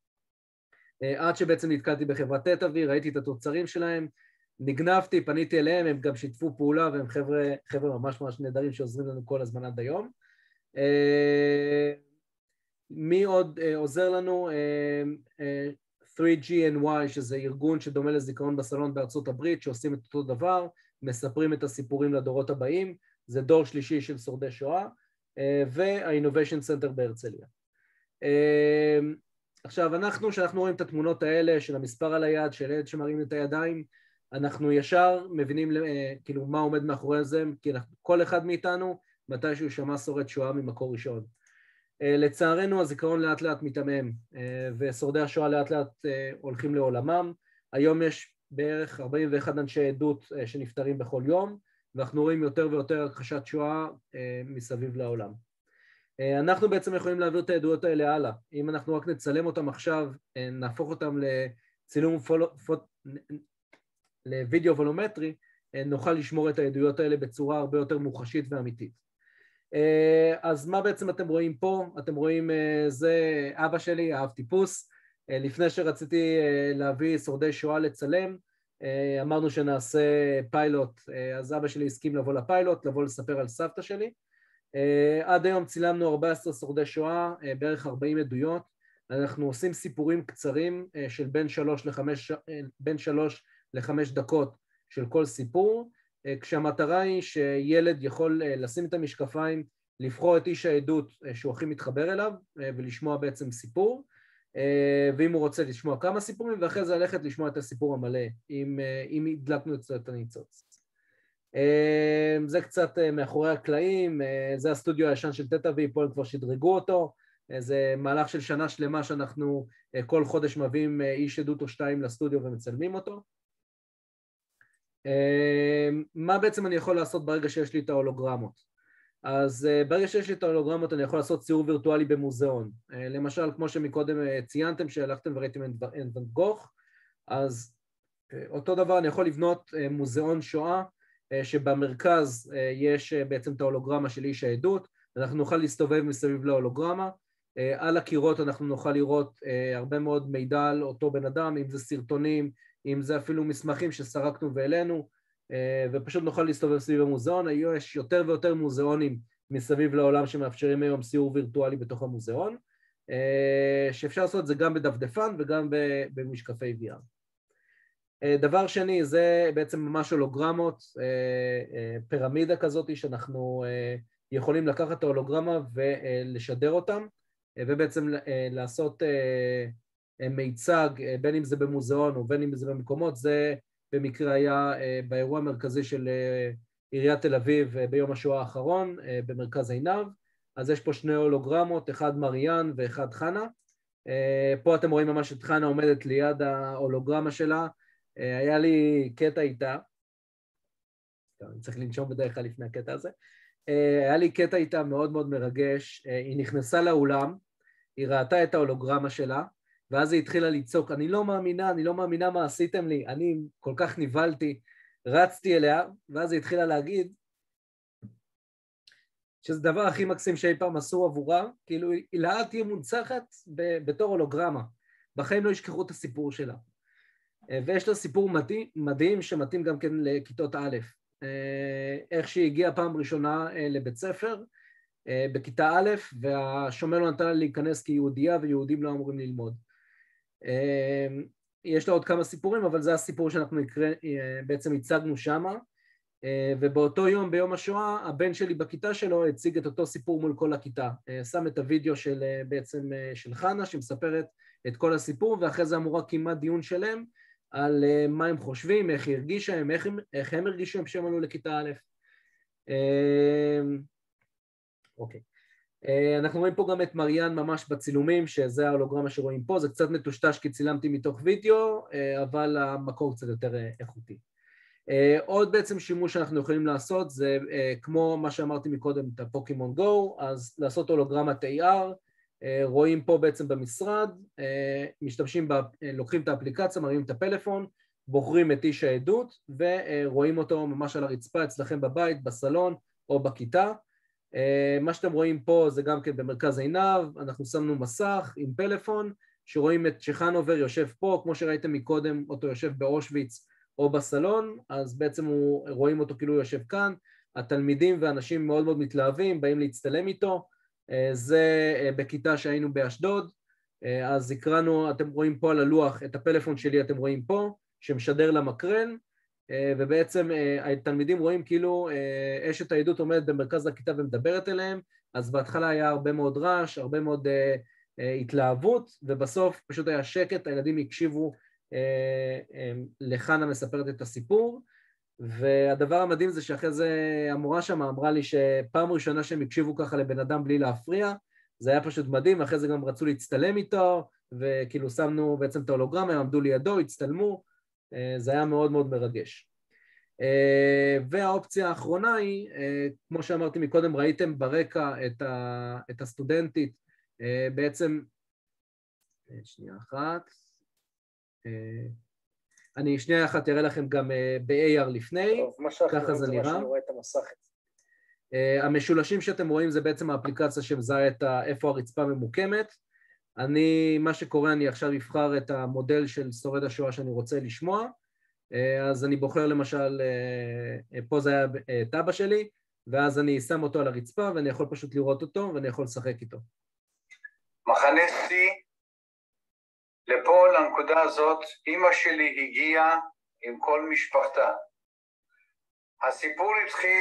עד שבעצם נתקלתי בחברת תט"ווי, ראיתי את התוצרים שלהם, נגנבתי, פניתי אליהם, הם גם שיתפו פעולה, והם חבר'ה, חבר'ה ממש ממש נהדרים שעוזרים לנו כל הזמן עד היום. מי עוד עוזר לנו? תרי ג'י אן וואי, שזה ארגון שדומה לזיכרון בסלון בארצות הברית, שעושים את אותו דבר, מספרים את הסיפורים לדורות הבאים, זה דור שלישי של שורדי שואה, וה-Innovation Center בהרצליה. עכשיו, אנחנו, שאנחנו רואים את התמונות האלה של המספר על היד, של ילד שמרים את הידיים, אנחנו ישר מבינים כאילו מה עומד מאחורי זה, כי אנחנו, כל אחד מאיתנו, מתישהו שמע שורד שואה ממקור ראשון. לצערנו, הזיכרון לאט לאט מתעמם, ושורדי השואה לאט לאט הולכים לעולמם. היום יש בערך ארבעים ואחד אנשי עדות שנפטרים בכל יום, ואנחנו רואים יותר ויותר הכחשת שואה מסביב לעולם. אנחנו בעצם יכולים להעביר את העדויות האלה הלאה. אם אנחנו רק נצלם אותם עכשיו, נהפוך אותם לצילום לוידאו וולומטרי, נוכל לשמור את העדויות האלה בצורה הרבה יותר מוחשית ואמיתית. אז מה בעצם אתם רואים פה? אתם רואים, זה אבא שלי, אהב טיפוס. לפני שרציתי להביא שורדי שואה לצלם, אמרנו שנעשה פיילוט, אז אבא שלי הסכים לבוא לפיילוט, לבוא לספר על סבתא שלי. עד היום צילמנו ארבעה עשר שורדי שואה, בערך ארבעים עדויות. אנחנו עושים סיפורים קצרים של בין שלוש לחמש, בין שלוש לחמש דקות של כל סיפור, כשהמטרה היא שילד יכול לשים את המשקפיים, לבחור את איש העדות שהוא הכי מתחבר אליו, ולשמוע בעצם סיפור, ואם הוא רוצה לשמוע כמה סיפורים, ואחרי זה ללכת לשמוע את הסיפור המלא, אם, אם הדלקנו את הניצוץ. זה קצת מאחורי הקלעים, זה הסטודיו הישן של תטא וי, פה הם כבר שדרגו אותו, זה מהלך של שנה שלמה שאנחנו כל חודש מביאים איש עדות או שתיים לסטודיו ומצלמים אותו. מה בעצם אני יכול לעשות ברגע שיש לי את ההולוגרמות? אז ברגע שיש לי את ההולוגרמות אני יכול לעשות ציור וירטואלי במוזיאון. למשל, כמו שמקודם ציינתם שהלכתם וראיתם את ואן גוך, אז אותו דבר אני יכול לבנות מוזיאון שואה, שבמרכז יש בעצם את ההולוגרמה של איש העדות, אנחנו נוכל להסתובב מסביב להולוגרמה, על הקירות אנחנו נוכל לראות הרבה מאוד מידע על אותו בן אדם, אם זה סרטונים, אם זה אפילו מסמכים שסרקנו ואלינו, ופשוט נוכל להסתובב סביב המוזיאון. יש יותר ויותר מוזיאונים מסביב לעולם שמאפשרים היום סיור וירטואלי בתוך המוזיאון, שאפשר לעשות את זה גם בדפדפן וגם במשקפי וי אר. דבר שני, זה בעצם ממש הולוגרמות, פירמידה כזאת שאנחנו יכולים לקחת את ההולוגרמה ולשדר אותם, ובעצם לעשות מיצג, בין אם זה במוזיאון או בין אם זה במקומות. זה במקרה היה באירוע המרכזי של עיריית תל אביב ביום השואה האחרון, במרכז עינב. אז יש פה שני הולוגרמות, אחד מריאן ואחד חנה. פה אתם רואים ממש את חנה עומדת ליד ההולוגרמה שלה. היה לי קטע איתה, אני צריך לנשום בדרך כלל לפני הקטע הזה, היה לי קטע איתה מאוד מאוד מרגש. היא נכנסה לאולם, היא ראתה את ההולוגרמה שלה, ואז היא התחילה לצעוק, אני לא מאמינה, אני לא מאמינה מה עשיתם לי, אני כל כך ניבלתי, רצתי אליה, ואז היא התחילה להגיד, שזה דבר הכי מקסים שאי פעם עשו עבורה, כאילו היא לאט תהיה מונצחת בתור הולוגרמה, בחיים לא ישכחו את הסיפור שלה. ויש לה סיפור מדהים, מדהים שמתאים גם כן לכיתות א', איך שהיא הגיעה פעם ראשונה לבית ספר, בכיתה א', והשומר לא נתן לה להיכנס כיהודייה, ויהודים לא אמורים ללמוד. יש לה עוד כמה סיפורים, אבל זה הסיפור שאנחנו נקרא, בעצם הצגנו שמה, ובאותו יום, ביום השואה, הבן שלי בכיתה שלו הציג את אותו סיפור מול כל הכיתה, שם את הוידאו של, בעצם של חנה, שמספרת את כל הסיפור, ואחרי זה אמורה כמעט דיון שלם, על מה הם חושבים, איך היא הרגישה, איך הם, איך הם הרגישו כשהם עלו לכיתה א'. אוקיי. אנחנו רואים פה גם את מריאן ממש בצילומים, שזה ההולוגרמה שרואים פה, זה קצת מטושטש כי צילמתי מתוך וידאו, אבל המקור קצת יותר איכותי. עוד בעצם שימוש שאנחנו יכולים לעשות, זה כמו מה שאמרתי מקודם, את הפוקימון גו, אז לעשות הולוגרמת איי אר, רואים פה בעצם במשרד, משתמשים, בה, לוקחים את האפליקציה, מרימים את הפלאפון, בוחרים את איש העדות, ורואים אותו ממש על הרצפה אצלכם בבית, בסלון או בכיתה. מה שאתם רואים פה זה גם כן במרכז עינב, אנחנו שמנו מסך עם פלאפון, שרואים את שחנובר יושב פה, כמו שראיתם מקודם, אותו יושב באושוויץ או בסלון, אז בעצם הוא, רואים אותו כאילו יושב כאן, התלמידים ואנשים מאוד מאוד מתלהבים, באים להצטלם איתו, זה בכיתה שהיינו באשדוד, אז הקראנו, אתם רואים פה על הלוח, את הפלאפון שלי אתם רואים פה, שמשדר למקרן, ובעצם התלמידים רואים כאילו אשת העדות עומדת במרכז הכיתה ומדברת אליהם, אז בהתחלה היה הרבה מאוד רעש, הרבה מאוד התלהבות, ובסוף פשוט היה שקט, הילדים הקשיבו לחנה מספרת את הסיפור, והדבר המדהים זה שאחרי זה המורה שם אמרה לי שפעם ראשונה שהם הקשיבו ככה לבן אדם בלי להפריע, זה היה פשוט מדהים, ואחרי זה גם רצו להצטלם איתו, וכאילו שמנו בעצם את ההולוגרמה, הם עמדו לידו, הצטלמו, זה היה מאוד מאוד מרגש. והאופציה האחרונה היא, כמו שאמרתי מקודם, ראיתם ברקע את, ה, את הסטודנטית, בעצם, שנייה אחת, אני שנייה אחת אראה לכם גם ב-איי אר לפני, ככה זה נראה. המשולשים שאתם רואים זה בעצם האפליקציה שמזהה את איפה הרצפה ממוקמת. אני, מה שקורה, אני עכשיו אבחר את המודל של שורד השואה שאני רוצה לשמוע, אז אני בוחר למשל, פה זה היה את אבא שלי, ואז אני שם אותו על הרצפה ואני יכול פשוט לראות אותו ואני יכול לשחק איתו. מחנה C, לפה לנקודה הזאת, אמא שלי הגיעה עם כל משפחתה. הסיפור התחיל,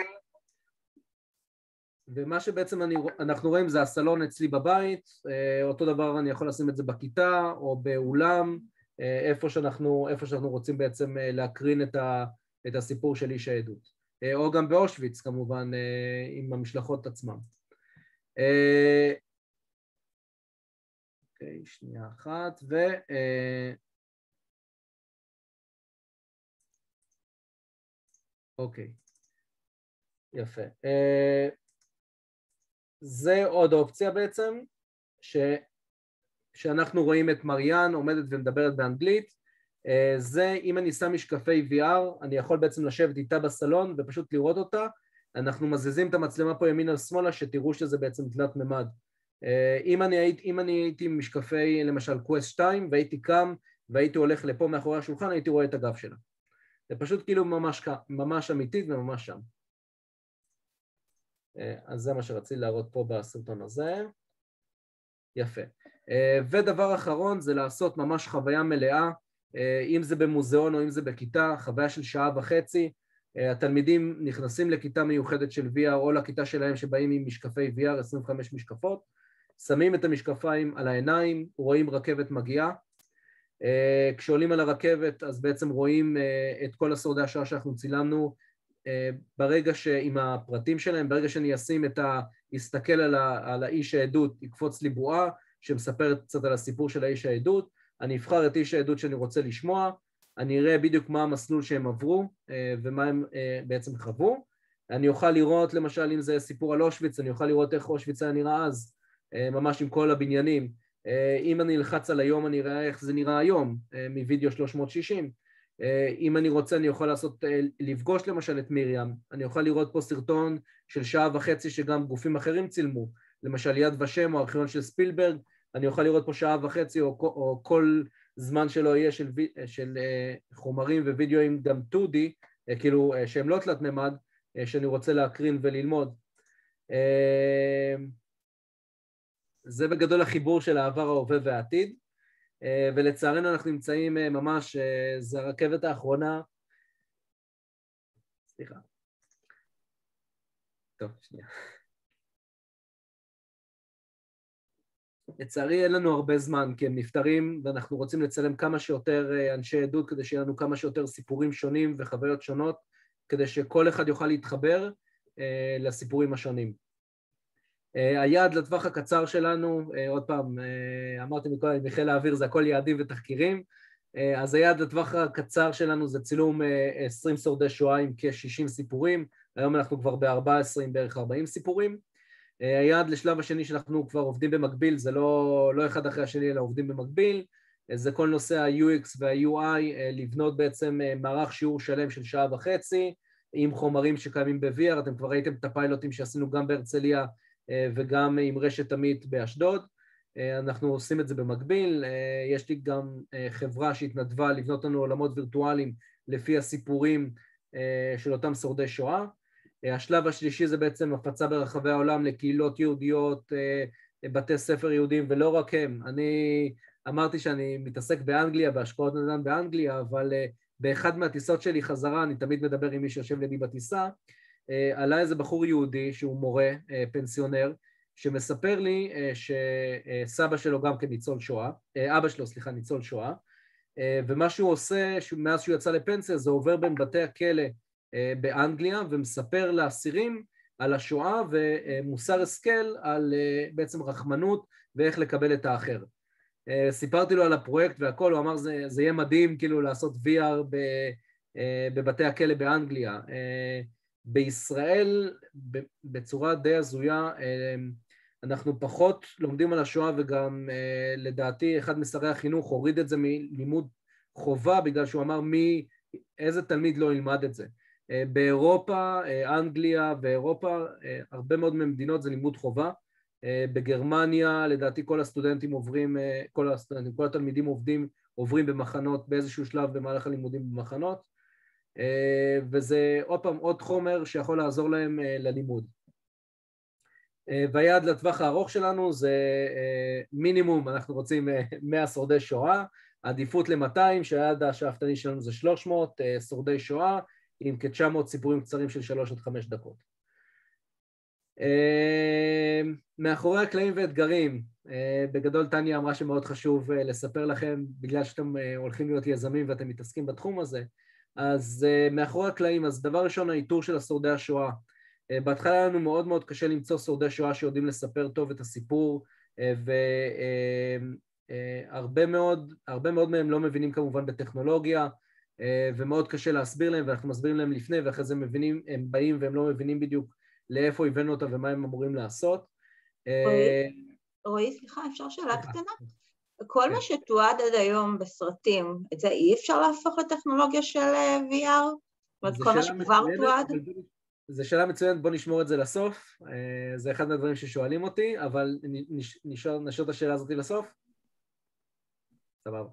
ומה שבעצם אני, אנחנו רואים זה הסלון אצלי בבית, אותו דבר אני יכול לשים את זה בכיתה או באולם, איפה שאנחנו, איפה שאנחנו רוצים בעצם להקרין את, ה, את הסיפור של איש העדות. או גם באושוויץ כמובן, עם המשלחות עצמם. אוקיי, שנייה אחת, ו... אוקיי, יפה. זה עוד אופציה בעצם, ש... שאנחנו רואים את מריאן עומדת ומדברת באנגלית. זה, אם אני שם משקפי וי אר, אני יכול בעצם לשבת איתה בסלון ופשוט לראות אותה. אנחנו מזיזים את המצלמה פה ימין על שמאלה, שתראו שזה בעצם תלת ממד. אם אני הייתי, אם אני הייתי עם משקפי, למשל קווסט שתיים, והייתי קם והייתי הולך לפה מאחורי השולחן, הייתי רואה את הגב שלה. זה פשוט כאילו ממש, ממש אמיתית וממש שם. אז זה מה שרציתי להראות פה בסרטון הזה. יפה. ודבר אחרון זה לעשות ממש חוויה מלאה, אם זה במוזיאון או אם זה בכיתה, חוויה של שעה וחצי. התלמידים נכנסים לכיתה מיוחדת של וי אר או לכיתה שלהם שבאים עם משקפי וי אר, עשרים וחמש משקפות, שמים את המשקפיים על העיניים, רואים רכבת מגיעה. כשעולים על הרכבת אז בעצם רואים את כל השורדי השואה שאנחנו צילמנו, ברגע שעם הפרטים שלהם, ברגע שאני אשים את ה... אסתכל על, ה... על האיש העדות, יקפוץ לי בועה שמספרת קצת על הסיפור של האיש העדות, אני אבחר את איש העדות שאני רוצה לשמוע, אני אראה בדיוק מה המסלול שהם עברו ומה הם בעצם חוו, אני אוכל לראות למשל אם זה סיפור על אושוויץ, אני אוכל לראות איך אושוויץ היה נראה אז, ממש עם כל הבניינים, אם אני אלחץ על היום אני אראה איך זה נראה היום, מווידאו שלוש מאות שישים, אם אני רוצה אני יכול לעשות, לפגוש למשל את מיריאם, אני אוכל לראות פה סרטון של שעה וחצי שגם גופים אחרים צילמו, למשל יד ושם או הארכיון של ספילברג, אני אוכל לראות פה שעה וחצי או, או כל זמן שלא יהיה של, של חומרים ווידאוים גם טו די, כאילו שהם לא תלת ממד, שאני רוצה להקרין וללמוד. זה בגדול החיבור של העבר, ההווה והעתיד, ולצערנו אנחנו נמצאים ממש, זה הרכבת האחרונה, סליחה, טוב, שנייה. לצערי אין לנו הרבה זמן, כי הם נפטרים, ואנחנו רוצים לצלם כמה שיותר אנשי עדות, כדי שיהיה לנו כמה שיותר סיפורים שונים וחוויות שונות, כדי שכל אחד יוכל להתחבר אה, לסיפורים השונים. אה, היעד לטווח הקצר שלנו, אה, עוד פעם, אה, אמרתי מקודם, מחיל האוויר זה הכל יעדים ותחקירים, אה, אז היעד לטווח הקצר שלנו זה צילום אה, עשרים שורדי שואה עם כ-שישים סיפורים, היום אנחנו כבר ב-ארבע עשרה עם בערך ארבעים סיפורים, היעד לשלב השני שאנחנו כבר עובדים במקביל, זה לא, לא אחד אחרי השני, אלא עובדים במקביל, זה כל נושא ה-יו אקס וה-יו איי, לבנות בעצם מערך שיעור שלם של שעה וחצי, עם חומרים שקיימים ב-וי אר, אתם כבר ראיתם את הפיילוטים שעשינו גם בהרצליה וגם עם רשת עמית באשדוד, אנחנו עושים את זה במקביל, יש לי גם חברה שהתנדבה לבנות לנו עולמות וירטואליים לפי הסיפורים של אותם שורדי שואה, השלב השלישי זה בעצם הפצה ברחבי העולם לקהילות יהודיות, בתי ספר יהודיים, ולא רק הם. אני אמרתי שאני מתעסק באנגליה, בהשקעות נדל"ן באנגליה, אבל באחד מהטיסות שלי חזרה, אני תמיד מדבר עם מי שיושב לידי בטיסה, עלה איזה בחור יהודי שהוא מורה, פנסיונר, שמספר לי שסבא שלו גם כן ניצול שואה, אבא שלו, סליחה, ניצול שואה, ומה שהוא עושה, מאז שהוא יצא לפנסיה, זה עובר בין בתי הכלא, באנגליה, ומספר לאסירים על השואה ומוסר השכל על בעצם רחמנות ואיך לקבל את האחר. סיפרתי לו על הפרויקט והכל, הוא אמר זה, זה יהיה מדהים כאילו לעשות וי אר בבתי הכלא באנגליה. בישראל בצורה די הזויה, אנחנו פחות לומדים על השואה, וגם לדעתי אחד משרי החינוך הוריד את זה מלימוד חובה, בגלל שהוא אמר מי, איזה תלמיד לא ילמד את זה. באירופה, אנגליה ואירופה, הרבה מאוד ממדינות זה לימוד חובה. בגרמניה, לדעתי כל הסטודנטים עוברים, כל הסטודנטים, כל התלמידים עובדים, עוברים במחנות באיזשהו שלב במהלך הלימודים במחנות, וזה עוד פעם עוד חומר שיכול לעזור להם ללימוד. והיעד לטווח הארוך שלנו זה מינימום, אנחנו רוצים מאה שורדי שואה, עדיפות ל-מאתיים, שהיעד השאפתני שלנו זה שלוש מאות שורדי שואה, עם כ-תשע מאות סיפורים קצרים של שלוש עד חמש דקות. מאחורי הקלעים ואתגרים, בגדול טניה אמרה שמאוד חשוב לספר לכם, בגלל שאתם הולכים להיות יזמים ואתם מתעסקים בתחום הזה, אז uh, מאחורי הקלעים, אז דבר ראשון, האיתור של שורדי השואה. Uh, בהתחלה היה לנו מאוד מאוד קשה למצוא שורדי שואה שיודעים לספר טוב את הסיפור, uh, והרבה uh, uh, מאוד, הרבה מאוד מהם לא מבינים כמובן בטכנולוגיה, uh, ומאוד קשה להסביר להם, ואנחנו מסבירים להם לפני, ואחרי זה מבינים, הם באים והם לא מבינים בדיוק לאיפה הבאנו אותה ומה הם אמורים לעשות. רועי, רועי, סליחה, אפשר שאלה קטנה? כל מה שתועד עד היום בסרטים, את זה אי אפשר להפוך לטכנולוגיה של וי אר? זאת אומרת, כל מה שכבר תועד? זו שאלה מצוינת, בוא נשמור את זה לסוף. זה אחד מהדברים ששואלים אותי, אבל נשאר, נשאר את השאלה הזאת לסוף. סבבה.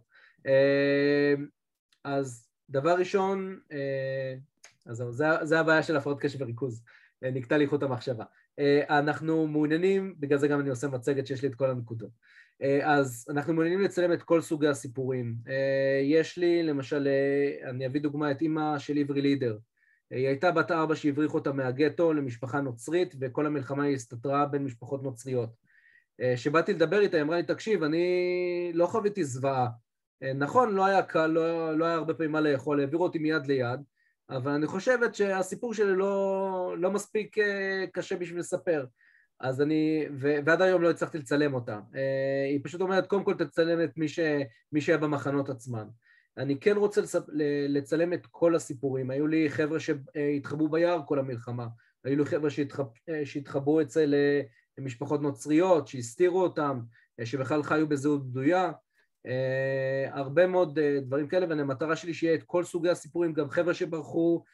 אז דבר ראשון, אז זה, זה הבעיה של הפרעות קשב וריכוז. נקטע לי חוט המחשבה. אנחנו מעוניינים, בגלל זה גם אני עושה מצגת שיש לי את כל הנקודות. אז אנחנו מעוניינים לצלם את כל סוגי הסיפורים. יש לי, למשל, אני אביא דוגמה את אמא של עברי לידר. היא הייתה בת ארבע שהבריח אותה מהגטו למשפחה נוצרית, וכל המלחמה היא הסתתרה בין משפחות נוצריות. כשבאתי לדבר איתה, היא אמרה לי, תקשיב, אני לא חוויתי זוועה. נכון, לא היה קל, לא, לא היה הרבה פעמים מה לאכול, העבירו אותי מיד ליד, אבל אני חושבת שהסיפור שלי לא, לא מספיק קשה בשביל לספר. אז אני, ו, ועד היום לא הצלחתי לצלם אותה. היא פשוט אומרת, קודם כל תצלם את מי, ש, מי שהיה במחנות עצמם. אני כן רוצה לצלם את כל הסיפורים. היו לי חבר'ה שהתחבאו ביער כל המלחמה, היו לי חבר'ה שהתחבאו אצל משפחות נוצריות, שהסתירו אותם, שבכלל חיו בזהות בדויה, הרבה מאוד דברים כאלה, והמטרה שלי שיהיה את כל סוגי הסיפורים, גם חבר'ה שברחו,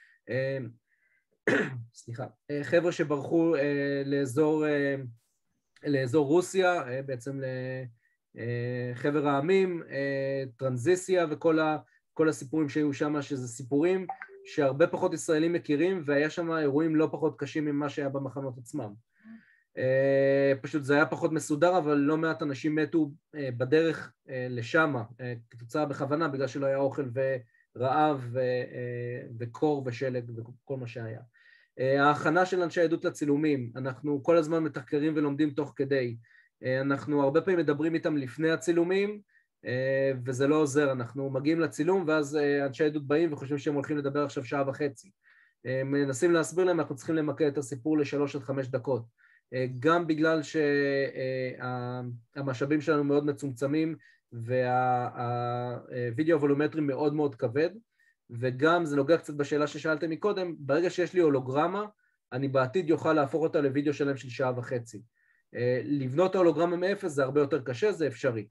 סליחה, חבר'ה שברחו לאזור, לאזור רוסיה, בעצם לחבר העמים, טרנזיסיה וכל ה, כל הסיפורים שהיו שם, שזה סיפורים שהרבה פחות ישראלים מכירים, והיה שם אירועים לא פחות קשים ממה שהיה במחנות עצמם. פשוט זה היה פחות מסודר, אבל לא מעט אנשים מתו בדרך לשם, כתוצאה בכוונה, בגלל שלא היה אוכל ורעב וקור ושלג וכל מה שהיה. ההכנה של אנשי העדות לצילומים, אנחנו כל הזמן מתחקרים ולומדים תוך כדי. אנחנו הרבה פעמים מדברים איתם לפני הצילומים, וזה לא עוזר, אנחנו מגיעים לצילום, ואז אנשי העדות באים וחושבים שהם הולכים לדבר עכשיו שעה וחצי. מנסים להסביר להם, אנחנו צריכים למקד את הסיפור לשלוש עד חמש דקות. גם בגלל שהמשאבים שלנו מאוד מצומצמים, והווידאו הוולומטרי מאוד מאוד כבד, וגם זה נוגע קצת בשאלה ששאלתם מקודם, ברגע שיש לי הולוגרמה, אני בעתיד יוכל להפוך אותה לוידאו שלם של שעה וחצי. לבנות ההולוגרמה מאפס זה הרבה יותר קשה, זה אפשרי.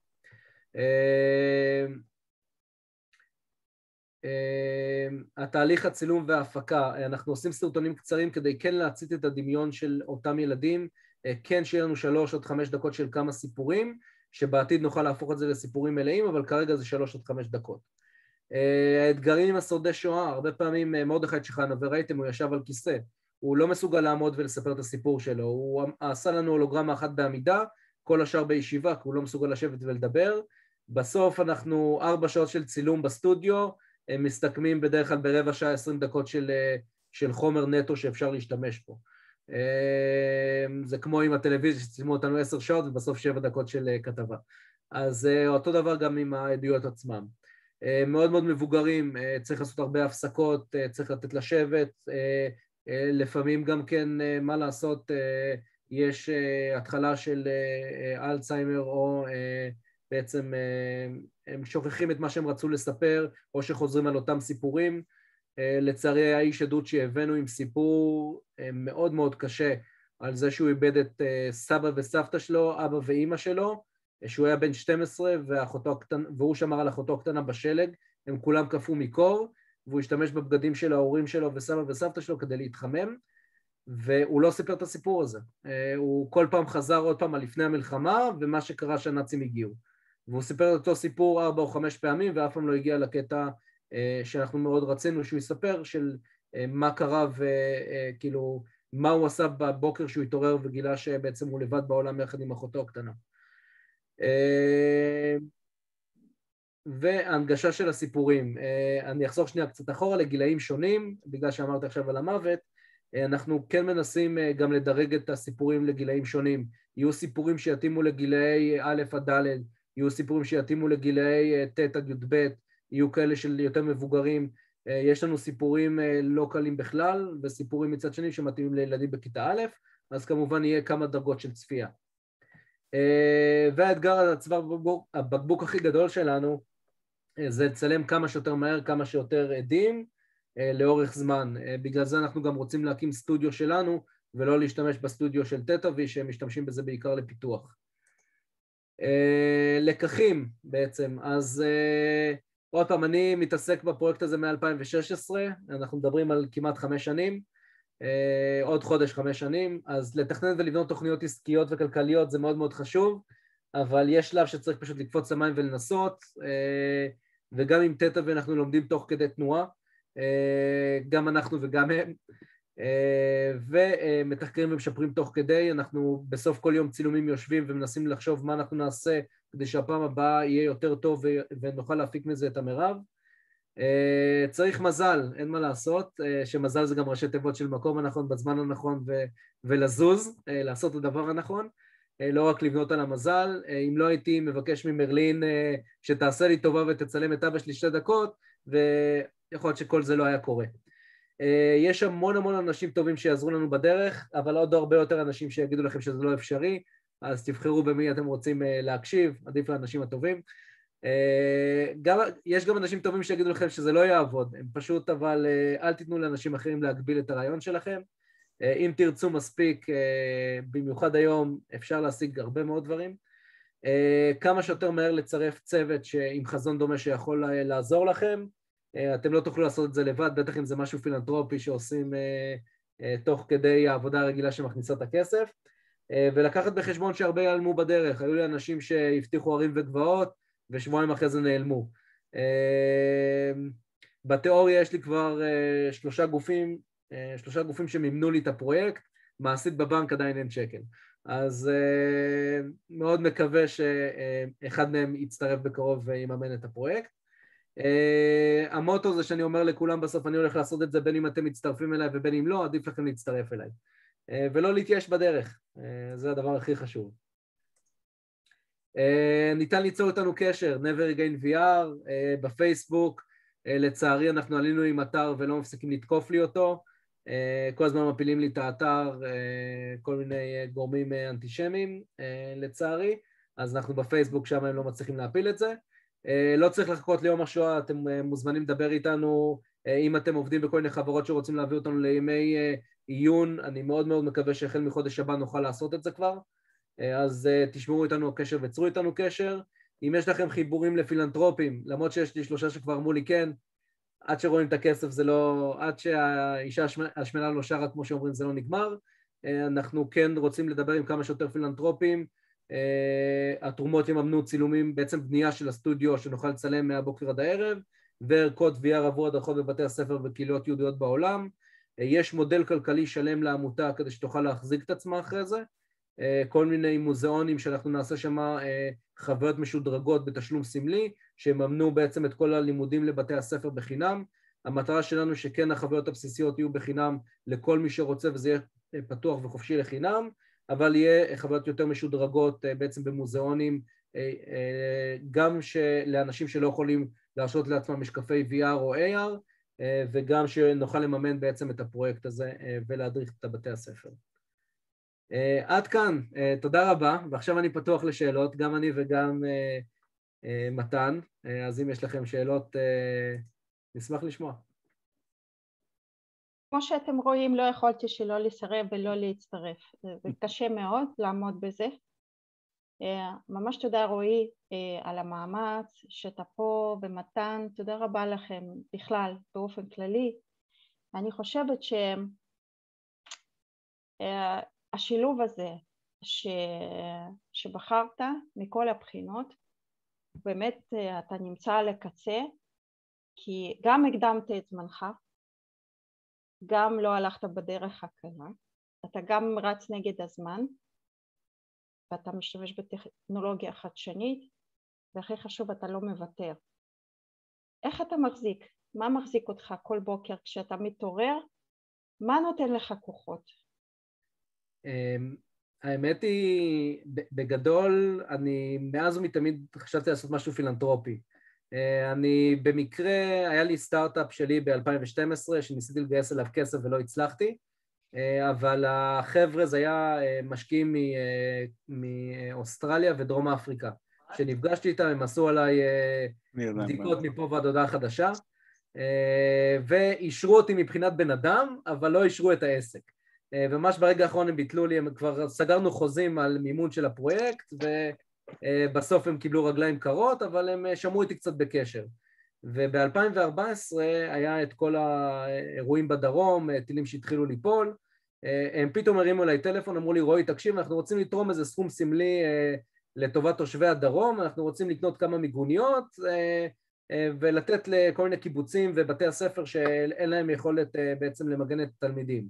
התהליך הצילום וההפקה, אנחנו עושים סרטונים קצרים כדי כן להציץ את הדמיון של אותם ילדים, כן שיהיה לנו שלוש עד חמש דקות של כמה סיפורים, שבעתיד נוכל להפוך את זה לסיפורים מלאים, אבל כרגע זה שלוש עד חמש דקות. האתגרים עם השורדי שואה, הרבה פעמים מרדכי צ'חנובר, וראיתם, הוא ישב על כיסא, הוא לא מסוגל לעמוד ולספר את הסיפור שלו, הוא עשה לנו הולוגרמה אחת בעמידה, כל השאר בישיבה, כי הוא לא מסוגל לשבת ולדבר. בסוף אנחנו ארבע שעות של צילום בסטודיו, הם מסתכמים בדרך כלל ברבע שעה עשרים דקות של, של חומר נטו שאפשר להשתמש פה. זה כמו עם הטלוויזיה שצילמו אותנו עשר שעות ובסוף שבע דקות של כתבה. אז אותו דבר גם עם העדויות עצמם. מאוד מאוד מבוגרים, צריך לעשות הרבה הפסקות, צריך לתת לשבת, לפעמים גם כן מה לעשות, יש התחלה של אלצהיימר או בעצם הם שוכחים את מה שהם רצו לספר או שחוזרים על אותם סיפורים. לצערי היה איש עדות שהבאנו עם סיפור מאוד מאוד קשה על זה שהוא איבד את סבא וסבתא שלו, אבא ואימא שלו, שהוא היה בן שתים עשרה ואחותו הקטנה, והוא שמר על אחותו הקטנה בשלג, הם כולם קפאו מקור, והוא השתמש בבגדים של ההורים שלו וסבא וסבתא שלו כדי להתחמם, והוא לא סיפר את הסיפור הזה. הוא כל פעם חזר עוד פעם על לפני המלחמה, ומה שקרה שהנאצים הגיעו. והוא סיפר את אותו סיפור ארבע או חמש פעמים, ואף פעם לא הגיע לקטע שאנחנו מאוד רצינו שהוא יספר, של מה קרה וכאילו מה הוא עשה בבוקר שהוא התעורר וגילה שבעצם הוא לבד בעולם יחד עם אחותו הקטנה. וההנגשה של הסיפורים, אני אחזור שנייה קצת אחורה לגילאים שונים, בגלל שאמרתי עכשיו על המוות, אנחנו כן מנסים גם לדרג את הסיפורים לגילאים שונים, יהיו סיפורים שיתאימו לגילאי א' עד ד', יהיו סיפורים שיתאימו לגילאי ט' עד י"ב, יהיו כאלה של יותר מבוגרים, יש לנו סיפורים לא קלים בכלל, וסיפורים מצד שני שמתאימים לילדים בכיתה א', אז כמובן יהיה כמה דרגות של צפייה. והאתגר הצוואר הבקבוק הכי גדול שלנו, זה לצלם כמה שיותר מהר, כמה שיותר עדים, לאורך זמן. בגלל זה אנחנו גם רוצים להקים סטודיו שלנו, ולא להשתמש בסטודיו של תטא-וי, שהם משתמשים בזה בעיקר לפיתוח. לקחים בעצם, אז עוד פעם, אני מתעסק בפרויקט הזה מ-אלפיים ושש עשרה, אנחנו מדברים על כמעט חמש שנים, עוד חודש חמש שנים, אז לתכנן ולבנות תוכניות עסקיות וכלכליות זה מאוד מאוד חשוב, אבל יש שלב שצריך פשוט לקפוץ למים ולנסות, וגם עם תטא-וי אנחנו לומדים תוך כדי תנועה, גם אנחנו וגם הם, ומתחקרים ומשפרים תוך כדי. אנחנו בסוף כל יום צילומים יושבים ומנסים לחשוב מה אנחנו נעשה כדי שהפעם הבאה יהיה יותר טוב ונוכל להפיק מזה את המרב. צריך מזל, אין מה לעשות, שמזל זה גם ראשי תיבות של מקום הנכון בזמן הנכון ולזוז, לעשות את הדבר הנכון, לא רק לבנות על המזל. אם לא הייתי מבקש ממרלין שתעשה לי טובה ותצלם את אבא שלי שתי דקות, ויכול להיות שכל זה לא היה קורה. יש המון המון אנשים טובים שיעזרו לנו בדרך, אבל עוד הרבה יותר אנשים שיגידו לכם שזה לא אפשרי, אז תבחרו במי אתם רוצים להקשיב, עדיף לאנשים הטובים. גם, יש גם אנשים טובים שיגידו לכם שזה לא יעבוד, הם פשוט, אבל אל תיתנו לאנשים אחרים להגביל את הרעיון שלכם. אם תרצו מספיק, במיוחד היום, אפשר להשיג הרבה מאוד דברים. כמה שיותר מהר לצרף צוות עם חזון דומה שיכול לעזור לכם. אתם לא תוכלו לעשות את זה לבד, בטח אם זה משהו פילנטרופי שעושים תוך כדי העבודה הרגילה שמכניסה את הכסף. ולקחת בחשבון שהרבה ייעלמו בדרך. היו לי אנשים שהבטיחו ערים וגבעות, ושבועיים אחרי זה נעלמו. בתיאוריה יש לי כבר שלושה גופים, שלושה גופים שמימנו לי את הפרויקט, מעשית בבנק עדיין אין שקל. אז מאוד מקווה שאחד מהם יצטרף בקרוב ויממן את הפרויקט. המוטו זה שאני אומר לכולם בסוף, אני הולך לעשות את זה בין אם אתם מצטרפים אליי ובין אם לא, עדיף לכם להצטרף אליי. ולא להתייאש בדרך, זה הדבר הכי חשוב. ניתן ליצור איתנו קשר, Never Again וי אר, בפייסבוק. לצערי אנחנו עלינו עם אתר ולא מפסיקים לתקוף לי אותו, כל הזמן מפילים לי את האתר, כל מיני גורמים אנטישמיים לצערי, אז אנחנו בפייסבוק שם הם לא מצליחים להפיל את זה. לא צריך לחכות ליום השואה, אתם מוזמנים לדבר איתנו, אם אתם עובדים בכל מיני חברות שרוצים להביא אותנו לימי עיון, אני מאוד מאוד מקווה שהחל מחודש הבא נוכל לעשות את זה כבר, אז תשמרו איתנו קשר וצרו איתנו קשר. אם יש לכם חיבורים לפילנטרופים, למרות שיש לי שלושה שכבר אמרו לי כן, עד שרואים את הכסף זה לא, עד שהאישה השמנה לא שרה כמו שאומרים זה לא נגמר, אנחנו כן רוצים לדבר עם כמה שיותר פילנטרופים, התרומות יממנו צילומים, בעצם בנייה של הסטודיו שנוכל לצלם מהבוקר עד הערב, וערכות וי אר עבור הדרכות בבתי הספר וקהילות יהודיות בעולם. יש מודל כלכלי שלם לעמותה כדי שתוכל להחזיק את עצמה אחרי זה, כל מיני מוזיאונים שאנחנו נעשה שם חוויות משודרגות בתשלום סמלי, שממנו בעצם את כל הלימודים לבתי הספר בחינם. המטרה שלנו שכן החוויות הבסיסיות יהיו בחינם לכל מי שרוצה, וזה יהיה פתוח וחופשי לחינם, אבל יהיה חוויות יותר משודרגות בעצם במוזיאונים, גם לאנשים שלא יכולים להרשות לעצמם משקפי וי אר או איי אר, וגם שנוכל לממן בעצם את הפרויקט הזה ולהדריך את בתי הספר. עד כאן, תודה רבה, ועכשיו אני פתוח לשאלות, גם אני וגם מתן, אז אם יש לכם שאלות, נשמח לשמוע. כמו שאתם רואים, לא יכולתי שלא לסרב ולא להצטרף, זה קשה מאוד לעמוד בזה. ממש תודה רועי על המאמץ, שאתה פה ומתן, תודה רבה לכם בכלל, באופן כללי. אני חושבת שהשילוב הזה ש... שבחרת מכל הבחינות, באמת אתה נמצא על הקצה, כי גם הקדמת את זמנך, גם לא הלכת בדרך הקלה, אתה גם רץ נגד הזמן, ואתה משתמש בטכנולוגיה חדשנית, והכי חשוב, אתה לא מוותר. איך אתה מחזיק? מה מחזיק אותך כל בוקר כשאתה מתעורר? מה נותן לך כוחות? האמת היא, בגדול, אני מאז ומתמיד חשבתי לעשות משהו פילנטרופי. אני במקרה, היה לי סטארט-אפ שלי ב-אלפיים ושתים עשרה, שניסיתי לגייס אליו כסף ולא הצלחתי, אבל החבר'ה זה היה משקיעים מאוסטרליה ודרום אפריקה. כשנפגשתי איתם, הם עשו עליי בדיקות מפה ועד הודעה חדשה, ואישרו אותי מבחינת בן אדם, אבל לא אישרו את העסק. וממש ברגע האחרון הם ביטלו לי, הם כבר סגרנו חוזים על מימון של הפרויקט, ובסוף הם קיבלו רגליים קרות, אבל הם שמעו איתי קצת בקשר. וב-אלפיים וארבע עשרה היה את כל האירועים בדרום, טילים שהתחילו ליפול, הם פתאום הרימו אליי טלפון, אמרו לי, רועי, תקשיב, אנחנו רוצים לתרום איזה סכום סמלי לטובת תושבי הדרום, אנחנו רוצים לקנות כמה מיגוניות, ולתת לכל מיני קיבוצים ובתי הספר שאין להם יכולת בעצם למגן את התלמידים.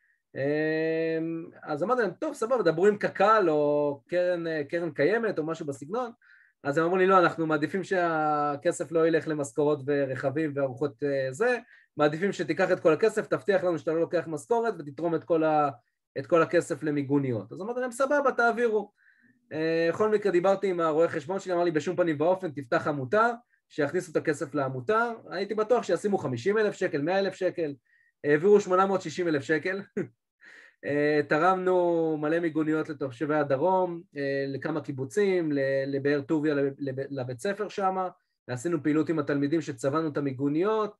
אז אמרתי להם, טוב, סבבה, דברו עם קק"ל או קרן, קרן קיימת או משהו בסגנון, אז הם אמרו לי, לא, אנחנו מעדיפים שהכסף לא ילך למשכורות ורכבים וארוחות זה, מעדיפים שתיקח את כל הכסף, תבטיח לנו שאתה לא לוקח משכורת ותתרום את כל, ה, את כל הכסף למיגוניות. אז אמרתי להם, סבבה, תעבירו. בכל מקרה דיברתי עם הרואה חשבון שלי, אמר לי, בשום פנים ואופן, תפתח עמותה, שיכניסו את הכסף לעמותה, הייתי בטוח שישימו חמישים אלף שקל, מאה אלף שקל, העבירו שמונה מאות ושישים אלף שקל, תרמנו מלא מיגוניות לתושבי הדרום, לכמה קיבוצים, לבאר טוביה, לבית ספר שם, עשינו פעילות עם התלמידים שצבענו את המיגוניות,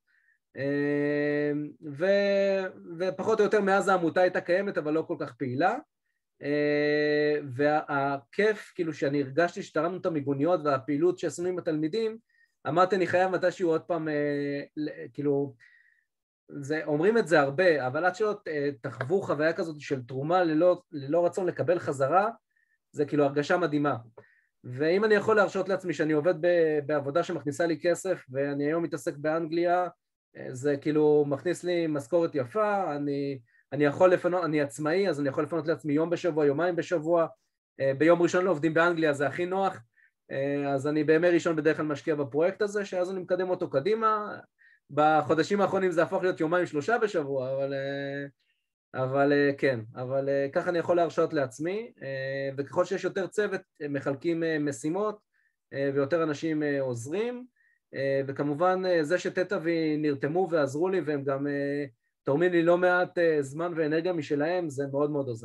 ו... ופחות או יותר מאז העמותה הייתה קיימת, אבל לא כל כך פעילה, והכיף, כאילו שאני הרגשתי שתרמנו את המיגוניות והפעילות שעשינו עם התלמידים, אמרתי, אני חייב מתישהו עוד פעם, כאילו, זה, אומרים את זה הרבה, אבל עד שלא תחוו חוויה כזאת של תרומה ללא, ללא רצון לקבל חזרה, זה כאילו הרגשה מדהימה. ואם אני יכול להרשות לעצמי שאני עובד בעבודה שמכניסה לי כסף, ואני היום מתעסק באנגליה, זה כאילו מכניס לי משכורת יפה, אני, אני יכול לפנות, אני עצמאי, אז אני יכול לפנות לעצמי יום בשבוע, יומיים בשבוע, ביום ראשון לא עובדים באנגליה, זה הכי נוח, אז אני בימי ראשון בדרך כלל משקיע בפרויקט הזה, שאז אני מקדם אותו קדימה, בחודשים האחרונים זה הפוך להיות יומיים שלושה בשבוע, אבל, אבל כן, אבל ככה אני יכול להרשות לעצמי, וככל שיש יותר צוות, מחלקים משימות, ויותר אנשים עוזרים, וכמובן זה שתט"וי נרתמו ועזרו לי, והם גם תורמים לי לא מעט זמן ואנרגיה משלהם, זה מאוד מאוד עוזר.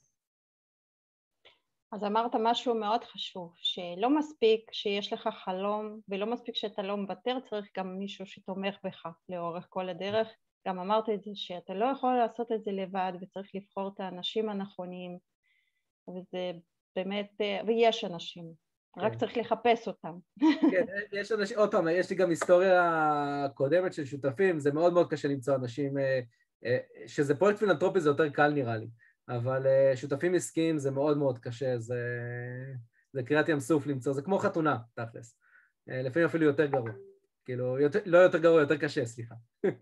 אז אמרת משהו מאוד חשוב, שלא מספיק שיש לך חלום, ולא מספיק שאתה לא מוותר, צריך גם מישהו שתומך בך לאורך כל הדרך. גם אמרת את זה שאתה לא יכול לעשות את זה לבד, וצריך לבחור את האנשים הנכונים, וזה באמת, ויש אנשים, כן. רק צריך לחפש אותם. כן, יש אנשים, עוד פעם, יש לי גם היסטוריה קודמת של שותפים, זה מאוד מאוד קשה למצוא אנשים, שזה פרויקט פילנטרופי זה יותר קל נראה לי. אבל uh, שותפים עסקיים זה מאוד מאוד קשה, זה, זה קריאת ים סוף למצוא, זה כמו חתונה, תכלס. Uh, לפעמים אפילו יותר גרוע. כאילו, יותר, לא יותר גרוע, יותר קשה, סליחה.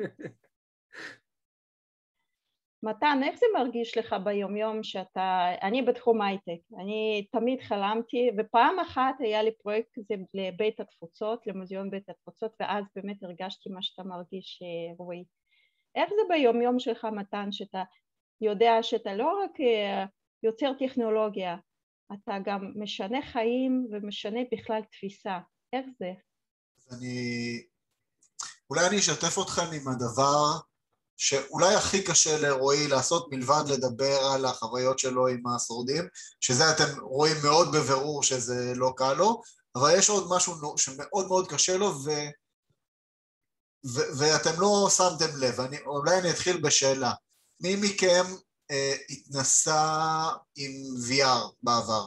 מתן, איך זה מרגיש לך ביומיום שאתה, אני בתחום הייטק, אני תמיד חלמתי, ופעם אחת היה לי פרויקט כזה לבית התפוצות, למוזיאון בית התפוצות, ואז באמת הרגשתי מה שאתה מרגיש, רועי. איך זה ביומיום שלך, מתן, שאתה יודע שאתה לא רק יוצר טכנולוגיה, אתה גם משנה חיים ומשנה בכלל תפיסה. איך זה? אז אני... אולי אני אשתף אתכם עם הדבר שאולי הכי קשה לרועי לעשות מלבד לדבר על החוויות שלו עם השורדים, שזה אתם רואים מאוד בבירור שזה לא קל לו, אבל יש עוד משהו שמאוד מאוד קשה לו ו... ו- ואתם לא שמתם לב. אני... אולי אני אתחיל בשאלה. מי מכם אה, התנסה עם וי אר בעבר?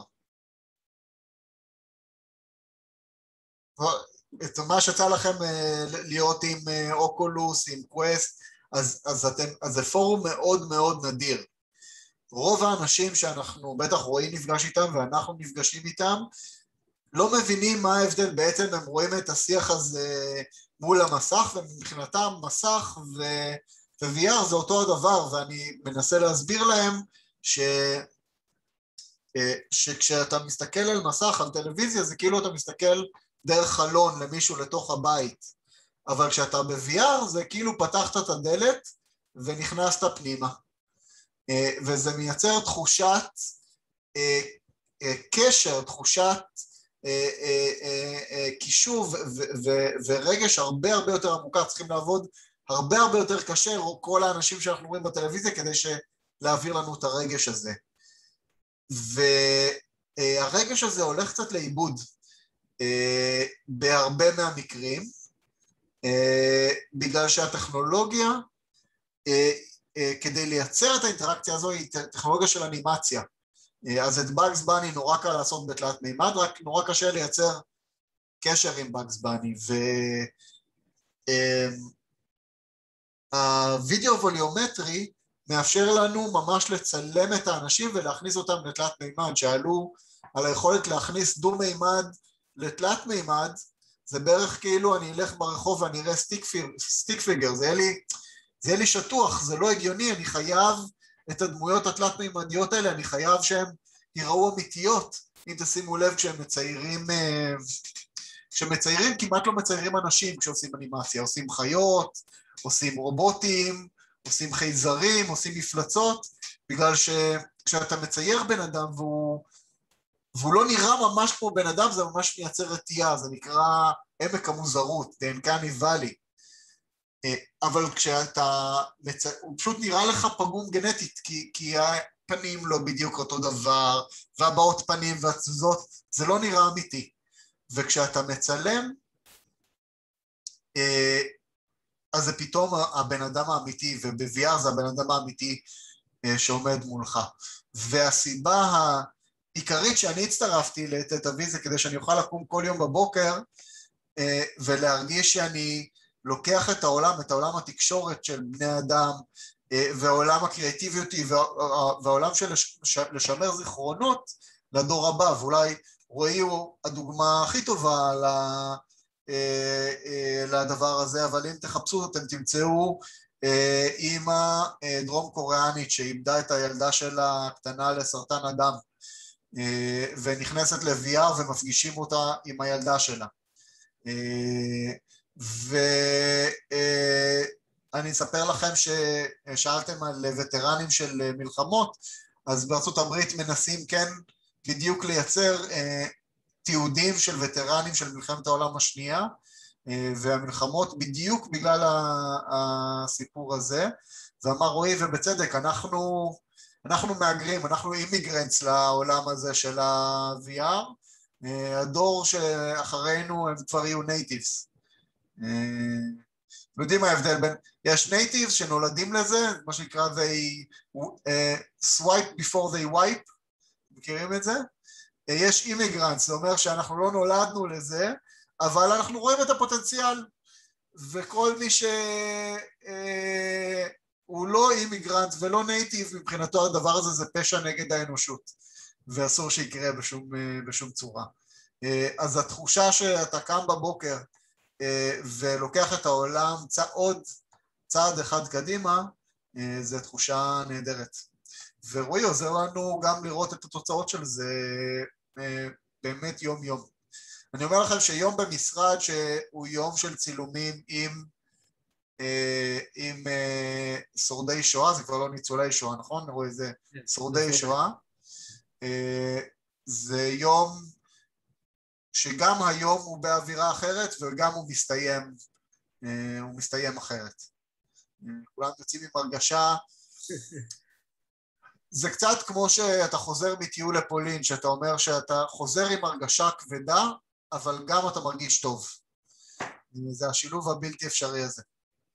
את מה שיצא לכם אה, להיות עם אה, אוקולוס, עם קווסט, אז, אז, אתם, אז זה פורום מאוד מאוד נדיר. רוב האנשים שאנחנו, בטח רועי נפגש איתם ואנחנו נפגשים איתם, לא מבינים מה ההבדל, בעצם הם רואים את השיח הזה מול המסך, ומבחינתם מסך ו... ו-וי אר זה אותו הדבר, ואני מנסה להסביר להם ש... שכשאתה מסתכל על מסך, על טלוויזיה, זה כאילו אתה מסתכל דרך חלון למישהו לתוך הבית, אבל כשאתה ב-וי אר זה כאילו פתחת את הדלת ונכנסת פנימה, וזה מייצר תחושת קשר, תחושת קישוב ורגש הרבה הרבה יותר עמוקה, צריכים לעבוד הרבה הרבה יותר קשה, כל האנשים שאנחנו רואים בטלוויזיה, כדי להעביר לנו את הרגש הזה. והרגש הזה הולך קצת לאיבוד בהרבה מהמקרים, בגלל שהטכנולוגיה, כדי לייצר את האינטראקציה הזו, היא טכנולוגיה של אנימציה. אז את Bugs Bunny נורא קל לעשות בתלת מימד, רק נורא קשה לייצר קשר עם Bugs Bunny, והווידאו ווליומטרי מאפשר לנו ממש לצלם את האנשים ולהכניס אותם לתלת מימד, שעלו על היכולת להכניס דו מימד לתלת מימד, זה בערך כאילו אני אלך ברחוב ואני אראה סטיק, סטיק פיגר, זה יהיה לי, זה יהיה לי שטוח, זה לא הגיוני, אני חייב את הדמויות התלת מימדיות האלה, אני חייב שהן יראו אמיתיות, אם תשימו לב כשהם מציירים, כשמציירים כמעט לא מציירים אנשים כשעושים אנימציה, עושים חיות, עושים רובוטים, עושים חייזרים, עושים מפלצות, בגלל שכשאתה מצייר בן אדם והוא, והוא לא נראה ממש כמו בן אדם, זה ממש מייצר רתיעה, זה נקרא עמק המוזרות, The Uncanny Valley. אבל כשאתה, מצ... הוא פשוט נראה לך פגום גנטית, כי, כי הפנים לא בדיוק אותו דבר, והבעות פנים והתזוזות, זה לא נראה אמיתי. וכשאתה מצלם, אז זה פתאום הבן אדם האמיתי, וב-וי אר זה הבן אדם האמיתי שעומד מולך. והסיבה העיקרית שאני הצטרפתי לתתווי זה כדי שאני אוכל לקום כל יום בבוקר, ולהרגיש שאני לוקח את העולם, את העולם התקשורת של בני אדם, והעולם הקריאטיביותי, והעולם של לשמר זיכרונות לדור הבא, ואולי רועי הוא הדוגמה הכי טובה לדבר הזה, אבל אם תחפשו אתם תמצאו אימא דרום קוריאנית שאיבדה את הילדה שלה הקטנה לסרטן הדם, ונכנסת ל-וי אר ומפגישים אותה עם הילדה שלה. ואני אספר לכם ששאלתם על וטרנים של מלחמות, אז בארצות הברית מנסים כן בדיוק לייצר תיעודים של וטרנים של מלחמת העולם השנייה, והמלחמות בדיוק בגלל הסיפור הזה, ואמר רועי ובצדק, אנחנו, אנחנו מאגרים, אנחנו אימיגרנטס לעולם הזה של ה-וי אר, הדור שאחרינו הם כבר יהיו נייטיבס. יודעים מה ההבדל בין, יש נייטיבס שנולדים לזה, מה שנקרא they swipe before they wipe, מכירים את זה? יש אימיגרנטס, זה אומר שאנחנו לא נולדנו לזה, אבל אנחנו רואים את הפוטנציאל, וכל מי שהוא לא אימיגרנט ולא נייטיב, מבחינתו הדבר הזה זה פשע נגד האנושות, ואסור שיקרה בשום, בשום צורה. אז התחושה שאתה קם בבוקר ולוקח את העולם עוד צעד אחד קדימה, זה תחושה נהדרת. ורועי עוזר לנו גם לראות את התוצאות של זה באמת יום יום. אני אומר לכם שיום במשרד שהוא יום של צילומים עם, עם שורדי שואה, זה כבר לא ניצולי שואה, נכון? רואה איזה שורדי שואה. זה יום שגם היום הוא באווירה אחרת וגם הוא מסתיים, הוא מסתיים אחרת. כולם יוצאים עם הרגשה, זה קצת כמו שאתה חוזר מטיול לפולין, שאתה אומר שאתה חוזר עם הרגשה כבדה, אבל גם אתה מרגיש טוב. זה השילוב הבלתי אפשרי הזה.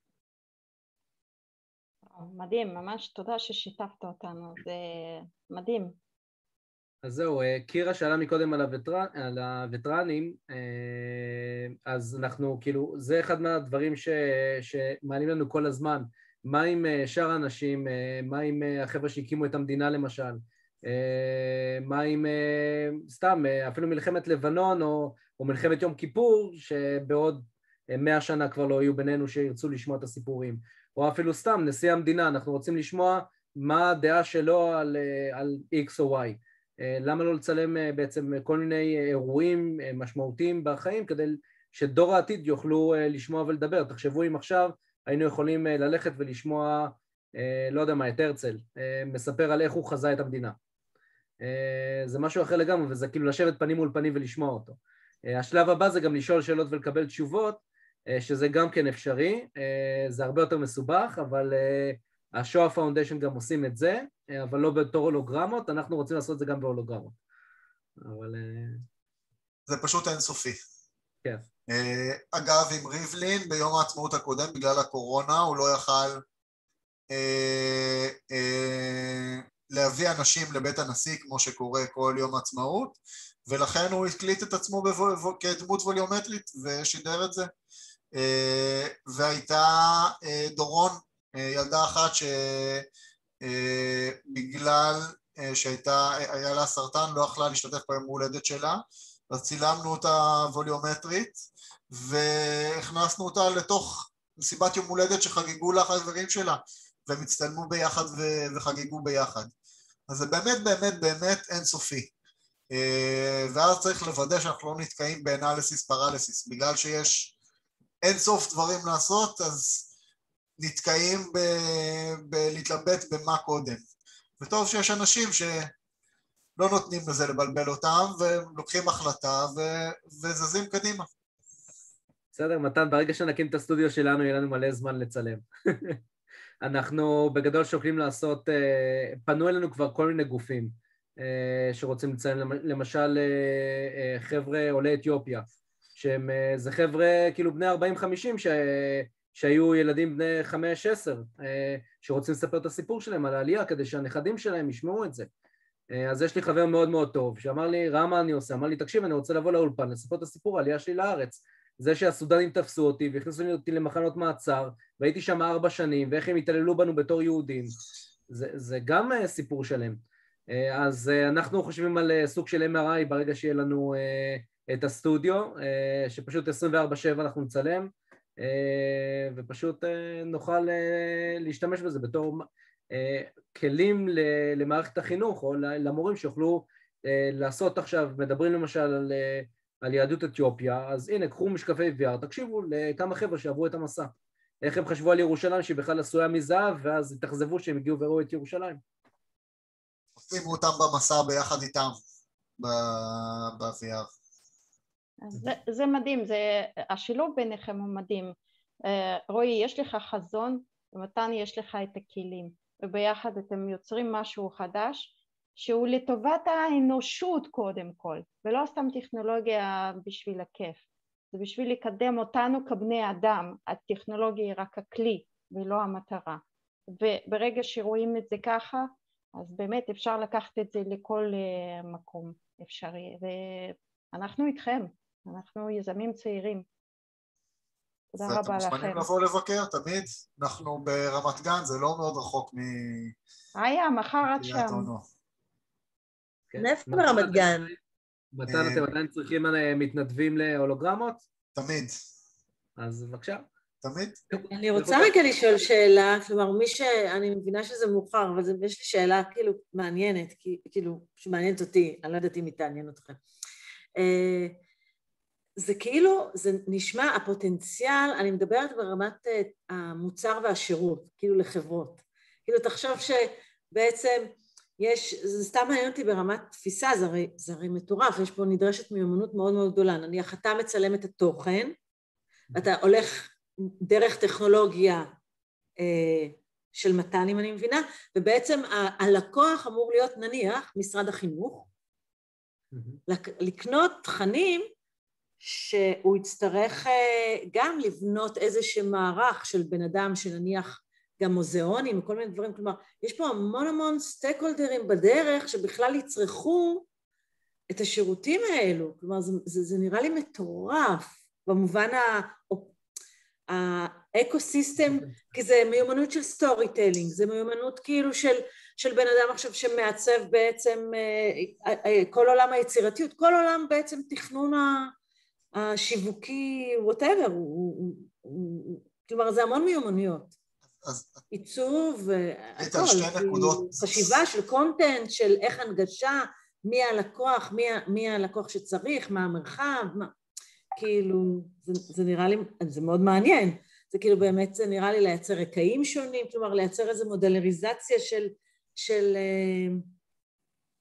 מדהים, ממש תודה ששיתפת אותנו, זה מדהים. אז זהו, קירה שאלה מקודם על, הווטרן, על הווטרנים, אז אנחנו כאילו, זה אחד מהדברים ש, שמעלים לנו כל הזמן, מה עם שאר האנשים, מה עם החבר'ה שהקימו את המדינה למשל, מה עם סתם, אפילו מלחמת לבנון או, או מלחמת יום כיפור, שבעוד מאה שנה כבר לא יהיו בינינו שירצו לשמוע את הסיפורים, או אפילו סתם נשיא המדינה, אנחנו רוצים לשמוע מה הדעה שלו על, על X או Y. למה לא לצלם בעצם כל מיני אירועים משמעותיים בחיים, כדי שדור העתיד יוכלו לשמוע ולדבר. תחשבו אם עכשיו היינו יכולים ללכת ולשמוע, לא יודע מה, את הרצל, מספר על איך הוא חזה את המדינה. זה משהו אחר לגמרי, וזה כאילו לשבת פנים מול פנים ולשמוע אותו. השלב הבא זה גם לשאול שאלות ולקבל תשובות, שזה גם כן אפשרי, זה הרבה יותר מסובך, אבל השואה פאונדיישן גם עושים את זה, אבל לא בתור הולוגרמות, אנחנו רוצים לעשות את זה גם בהולוגרמות. אבל... זה פשוט אינסופי. כן. אגב, עם ריבלין, ביום העצמאות הקודם, בגלל הקורונה, הוא לא יכל אה, אה, להביא אנשים לבית הנשיא, כמו שקורה כל יום העצמאות, ולכן הוא הקליט את עצמו בבו, כדמות ווליומטרית, ושידר את זה. אה, והייתה אה, דורון, אה, ילדה אחת שבגלל אה, שהייתה, היה לה סרטן, לא יכלה להשתתף ביום הולדת שלה, אז צילמנו אותה ווליומטרית, והכנסנו אותה לתוך מסיבת יום הולדת שחגגו לה חברים שלה, והם הצטלמו ביחד וחגגו ביחד. אז זה באמת באמת באמת אינסופי. ואז צריך לוודא שאנחנו לא נתקעים באנליסיס פרליסיס, בגלל שיש אינסוף דברים לעשות, אז נתקעים בלהתלבט במה קודם. וטוב שיש אנשים ש... לא נותנים לזה לבלבל אותם, ולוקחים החלטה וזזים קדימה. בסדר, מתן, ברגע שנקים את הסטודיו שלנו, יהיה לנו מלא זמן לצלם. אנחנו בגדול שוקלים לעשות, פנו אלינו כבר כל מיני גופים שרוצים לצלם, למשל חבר'ה עולי אתיופיה, שהם, זה חבר'ה כאילו בני ארבעים חמישים שהיו ילדים בני חמש עשר, שרוצים לספר את הסיפור שלהם על העלייה, כדי שהנכדים שלהם ישמעו את זה. אז יש לי חבר מאוד מאוד טוב, שאמר לי, ראה מה אני עושה, אמר לי, תקשיב, אני רוצה לבוא לאולפן, לספר את הסיפור, העלייה שלי לארץ. זה שהסודנים תפסו אותי, והכניסו אותי למחנות מעצר, והייתי שם ארבע שנים, ואיך הם התעללו בנו בתור יהודים. זה, זה גם סיפור שלם. אז אנחנו חושבים על סוג של אם אר איי, ברגע שיהיה לנו את הסטודיו, שפשוט עשרים וארבע שבע אנחנו נצלם, ופשוט נוכל להשתמש בזה בתור... כלים למערכת החינוך או למורים שיוכלו לעשות עכשיו, מדברים למשל על, על יהדות אתיופיה, אז הנה, קחו משקפי וי אר, תקשיבו לכמה חבר'ה שעברו את המסע. איך הם חשבו על ירושלים שהיא בכלל עשויה מזהב, ואז התאכזבו שהם הגיעו וראו את ירושלים. עושים אותם במסע ביחד איתם, ב-וי אר. זה, זה מדהים, זה, השילוב ביניכם הוא מדהים. רועי, יש לך חזון, ומתן יש לך את הכלים. וביחד אתם יוצרים משהו חדש שהוא לטובת האנושות קודם כל, ולא סתם טכנולוגיה בשביל הכיף, זה בשביל לקדם אותנו כבני אדם, הטכנולוגיה היא רק הכלי ולא המטרה, וברגע שרואים את זה ככה, אז באמת אפשר לקחת את זה לכל מקום אפשרי, ואנחנו איתכם, אנחנו יזמים צעירים. תודה רבה לכם. ואתם מוזמנים לבוא לבקר, תמיד. אנחנו ברמת גן, זה לא מאוד רחוק מ... היה, מחר עד שם. נפט ברמת גן. מתן, אתם עדיין צריכים מתנדבים להולוגרמות? תמיד. אז בבקשה. תמיד. אני רוצה רגע לשאול שאלה, כלומר, מי ש... אני מבינה שזה מאוחר, אבל יש לי שאלה כאילו מעניינת, כאילו, שמעניינת אותי, אני לא יודעת אם היא תעניין אתכם. זה כאילו, זה נשמע הפוטנציאל, אני מדברת ברמת המוצר והשירות, כאילו לחברות. כאילו תחשוב שבעצם יש, זה סתם מעניין אותי ברמת תפיסה, זה הרי, זה הרי מטורף, יש פה נדרשת מיומנות מאוד מאוד גדולה. נניח אתה מצלם את התוכן, אתה הולך דרך טכנולוגיה אה, של מתן, אם אני מבינה, ובעצם ה- הלקוח אמור להיות נניח משרד החינוך, לקנות תכנים, שהוא יצטרך גם לבנות איזשהו מערך של בן אדם שנניח גם מוזיאונים וכל מיני דברים, כלומר, יש פה המון המון סטייק-הולדרים בדרך שבכלל יצרכו את השירותים האלו, כלומר, זה, זה, זה נראה לי מטורף, במובן האקו-סיסטם, כי זה מיומנות של סטורי טיילינג, זה מיומנות כאילו של, של בן אדם עכשיו שמעצב בעצם כל עולם היצירתיות, כל עולם בעצם תכנון ה... השיווקי, whatever, כלומר, זה המון מיומנויות. עיצוב, חשיבה של קונטנט, של איך הנגשה, מי הלקוח, מי הלקוח שצריך, מה המרחב, כאילו, זה נראה לי, זה מאוד מעניין, זה כאילו באמת, זה נראה לי לייצר רקעים שונים, כלומר, לייצר איזו מודלריזציה של, של,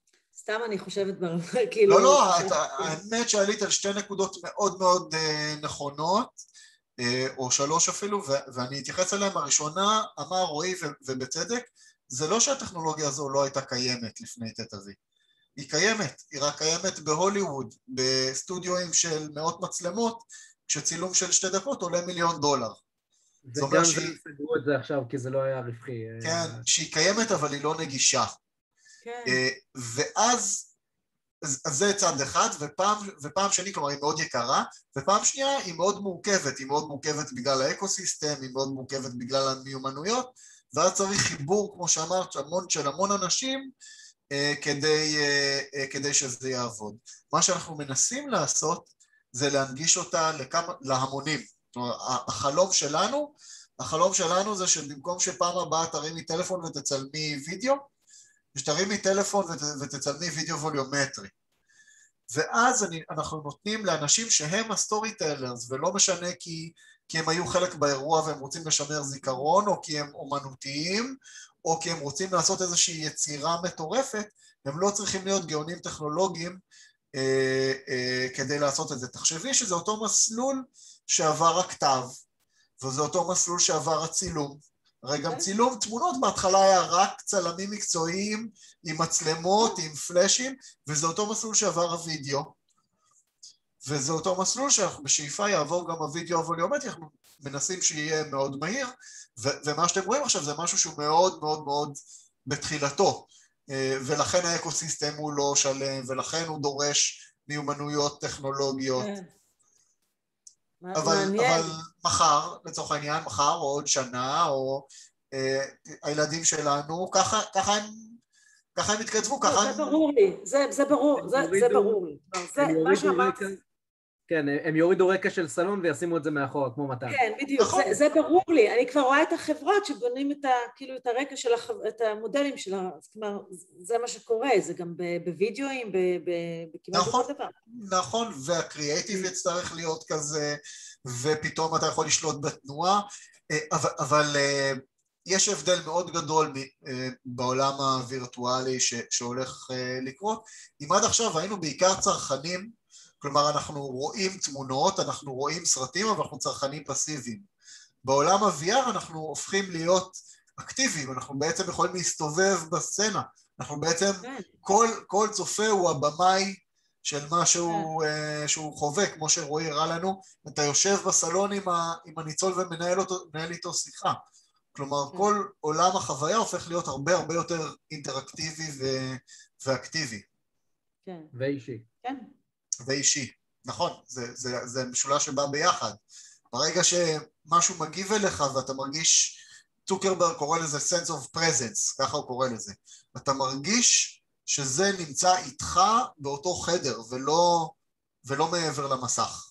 סתם אני חושבת ברמה, כאילו... לא, לא, האמת שעלית על שתי נקודות מאוד מאוד נכונות, או שלוש אפילו, ואני אתייחס אליהם. הראשונה, אמר רועי ובצדק, זה לא שהטכנולוגיה הזו לא הייתה קיימת לפני תתווי. היא קיימת, היא רק קיימת בהוליווד, בסטודיואים של מאות מצלמות, כשצילום של שתי דקות עולה מיליון דולר. וגם זה סגרו את זה עכשיו, כי זה לא היה רווחי. כן, שהיא קיימת אבל היא לא נגישה. כן. ואז, אז זה צד אחד, ופעם, ופעם שני, כלומר היא מאוד יקרה, ופעם שנייה היא מאוד מורכבת, היא מאוד מורכבת בגלל האקוסיסטם, היא מאוד מורכבת בגלל המיומנויות, ואז צריך חיבור, כמו שאמרת, המון, של המון אנשים, כדי, כדי שזה יעבוד. מה שאנחנו מנסים לעשות, זה להנגיש אותה לכמה, להמונים. החלום שלנו, החלום שלנו זה שבמקום שפעם הבאה תרימי טלפון ותצלמי וידאו, שתרימי טלפון ות, ותצלמי וידאו ווליומטרי. ואז אני, אנחנו נותנים לאנשים שהם הסטורי טיילרס, ולא משנה כי, כי הם היו חלק באירוע והם רוצים לשמר זיכרון, או כי הם אומנותיים, או כי הם רוצים לעשות איזושהי יצירה מטורפת, הם לא צריכים להיות גאונים טכנולוגיים אה, אה, כדי לעשות את זה. תחשבי שזה אותו מסלול שעבר הכתב, וזה אותו מסלול שעבר הצילום. הרי גם צילום תמונות בהתחלה היה רק צלמים מקצועיים, עם מצלמות, עם פלאשים, וזה אותו מסלול שעבר הווידאו. וזה אותו מסלול שאנחנו בשאיפה יעבור גם הווידאו הווליומטרי, אנחנו מנסים שיהיה מאוד מהיר, ו- ומה שאתם רואים עכשיו זה משהו שהוא מאוד מאוד מאוד בתחילתו, ולכן האקוסיסטם הוא לא שלם, ולכן הוא דורש מיומנויות טכנולוגיות. אבל, אבל מחר, לצורך העניין, מחר או עוד שנה, או אה, הילדים שלנו, ככה, ככה הם, ככה הם התכתבו, ככה זה הם... זה ברור לי, זה, זה ברור, זה, זה ברור לי. זה מה שאמרת... כן, הם יורידו רקע של סלון וישימו את זה מאחורה, כמו מתן. כן, בדיוק, זה, זה ברור לי. אני כבר רואה את החברות שבונים את, ה, כאילו, את הרקע של הח... את המודלים של ה... זאת אומרת, זה מה שקורה, זה גם בווידאוים, בכמעט נכון, בכל דבר. נכון, והקריאייטיב יצטרך להיות כזה, ופתאום אתה יכול לשלוט בתנועה, אבל, אבל יש הבדל מאוד גדול בעולם הווירטואלי ש, שהולך לקרות. אם עד עכשיו היינו בעיקר צרכנים, כלומר, אנחנו רואים תמונות, אנחנו רואים סרטים, אבל אנחנו צרכנים פסיביים. בעולם ה-וי אר אנחנו הופכים להיות אקטיביים, אנחנו בעצם יכולים להסתובב בסצנה. אנחנו בעצם, כל, כל צופה הוא הבמאי של משהו uh, שהוא חווה, כמו שרועי הראה לנו, אתה יושב בסלון עם, ה, עם הניצול ומנהל אותו, מנהל איתו שיחה. כלומר, כל עולם החוויה הופך להיות הרבה הרבה יותר אינטראקטיבי ו- ואקטיבי. כן. ואישי. כן. ואישי, נכון, זה, זה, זה משולש שבא ביחד. ברגע שמשהו מגיב אליך ואתה מרגיש, טוקרברג קורא לזה sense of presence, ככה הוא קורא לזה, אתה מרגיש שזה נמצא איתך באותו חדר ולא, ולא מעבר למסך.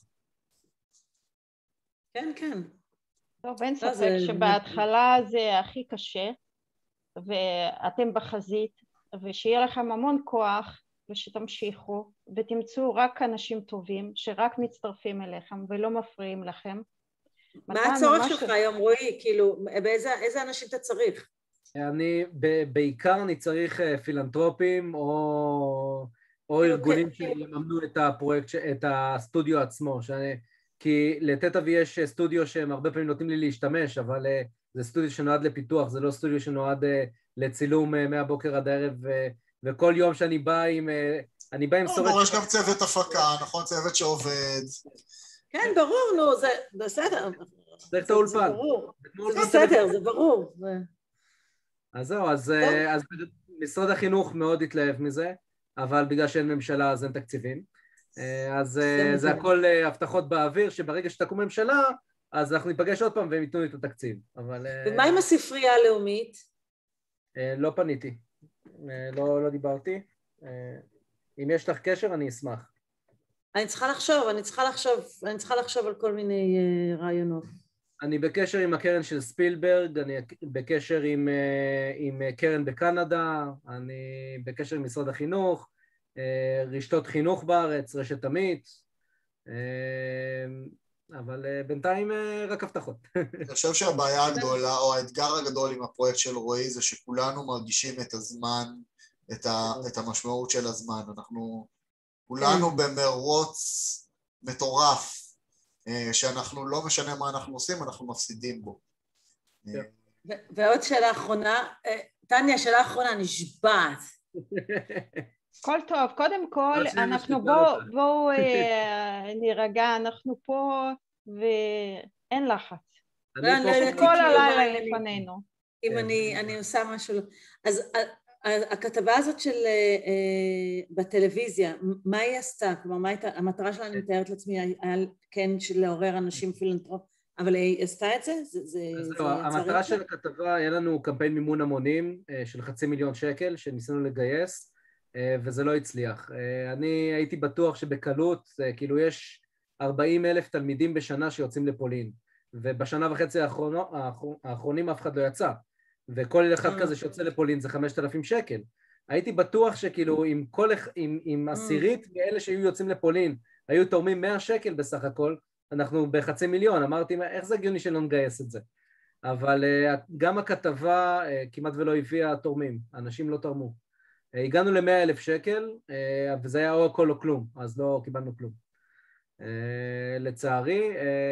כן, כן. טוב, אין ספק שבהתחלה זה הכי קשה, ואתם בחזית, ושיהיה לכם המון כוח, ושתמשיכו, ותמצאו רק אנשים טובים, שרק מצטרפים אליכם ולא מפריעים לכם. מה הצורך שלך היום, רועי? כאילו, באיזה אנשים אתה צריך? אני, בעיקר אני צריך פילנטרופים, או, או ארגונים שיממנו את הפרויקט, את הסטודיו עצמו, שאני, כי לתתווי יש סטודיו שהם הרבה פעמים נותנים לי להשתמש, אבל זה סטודיו שנועד לפיתוח, זה לא סטודיו שנועד לצילום מהבוקר עד הערב, וכל יום שאני בא עם, אני בא עם סורק... יש גם צוות הפקה, נכון? צוות שעובד. כן, ברור, נו, זה בסדר. צריך את האולפן. זה ברור, זה בסדר, זה ברור. אז זהו, אז משרד החינוך מאוד התלהב מזה, אבל בגלל שאין ממשלה אז אין תקציבים. אז זה הכל הבטחות באוויר, שברגע שתקום ממשלה, אז אנחנו ניפגש עוד פעם והם ייתנו לי את התקציב. ומה עם הספרייה הלאומית? לא פניתי. לא, לא דיברתי. אם יש לך קשר, אני אשמח. אני צריכה לחשוב, אני צריכה לחשוב, אני צריכה לחשוב על כל מיני רעיונות. אני בקשר עם הקרן של ספילברג, אני בקשר עם, עם קרן בקנדה, אני בקשר עם משרד החינוך, רשתות חינוך בארץ, רשת עמית, אבל בינתיים רק הבטחות. אני חושב שהבעיה הגדולה, או האתגר הגדול עם הפרויקט של רועי, זה שכולנו מרגישים את הזמן את, ה, את המשמעות של הזמן. אנחנו כולנו במרוץ מטורף, שאנחנו לא משנה מה אנחנו עושים, אנחנו מפסידים בו. ועוד שאלה אחרונה, טניה, שאלה אחרונה, נשבעת. כל טוב, קודם כל, אנחנו בואו בוא, נירגע, אנחנו פה ואין לחץ. כל הלילה לפנינו. אם אני, אני עושה משהו, אז הכתבה הזאת של בטלוויזיה, מה היא עשתה? כלומר, מה הייתה, המטרה שלה, אני מתארת לעצמי, היה כן של לעורר אנשים פילנטרופ, אבל היא עשתה את זה? זהו, המטרה של הכתבה, היה לנו קמפיין מימון המונים של חצי מיליון שקל, שניסינו לגייס, וזה לא הצליח. אני הייתי בטוח שבקלות, כאילו יש ארבעים אלף תלמידים בשנה שיוצאים לפולין, ובשנה וחצי האחרונים אף אחד לא יצא. וכל אחד כזה שיוצא לפולין זה חמשת אלפים שקל. הייתי בטוח שכאילו עם כל, עם, עם עשירית מאלה שהיו יוצאים לפולין, היו תורמים מאה שקל בסך הכל, אנחנו בחצי מיליון, אמרתי, איך זה הגיוני שלא נגייס את זה? אבל גם הכתבה כמעט ולא הביאה תורמים, אנשים לא תרמו. הגענו ל-מאה אלף שקל, וזה היה או הכל או כלום, אז לא קיבלנו כלום. לצערי,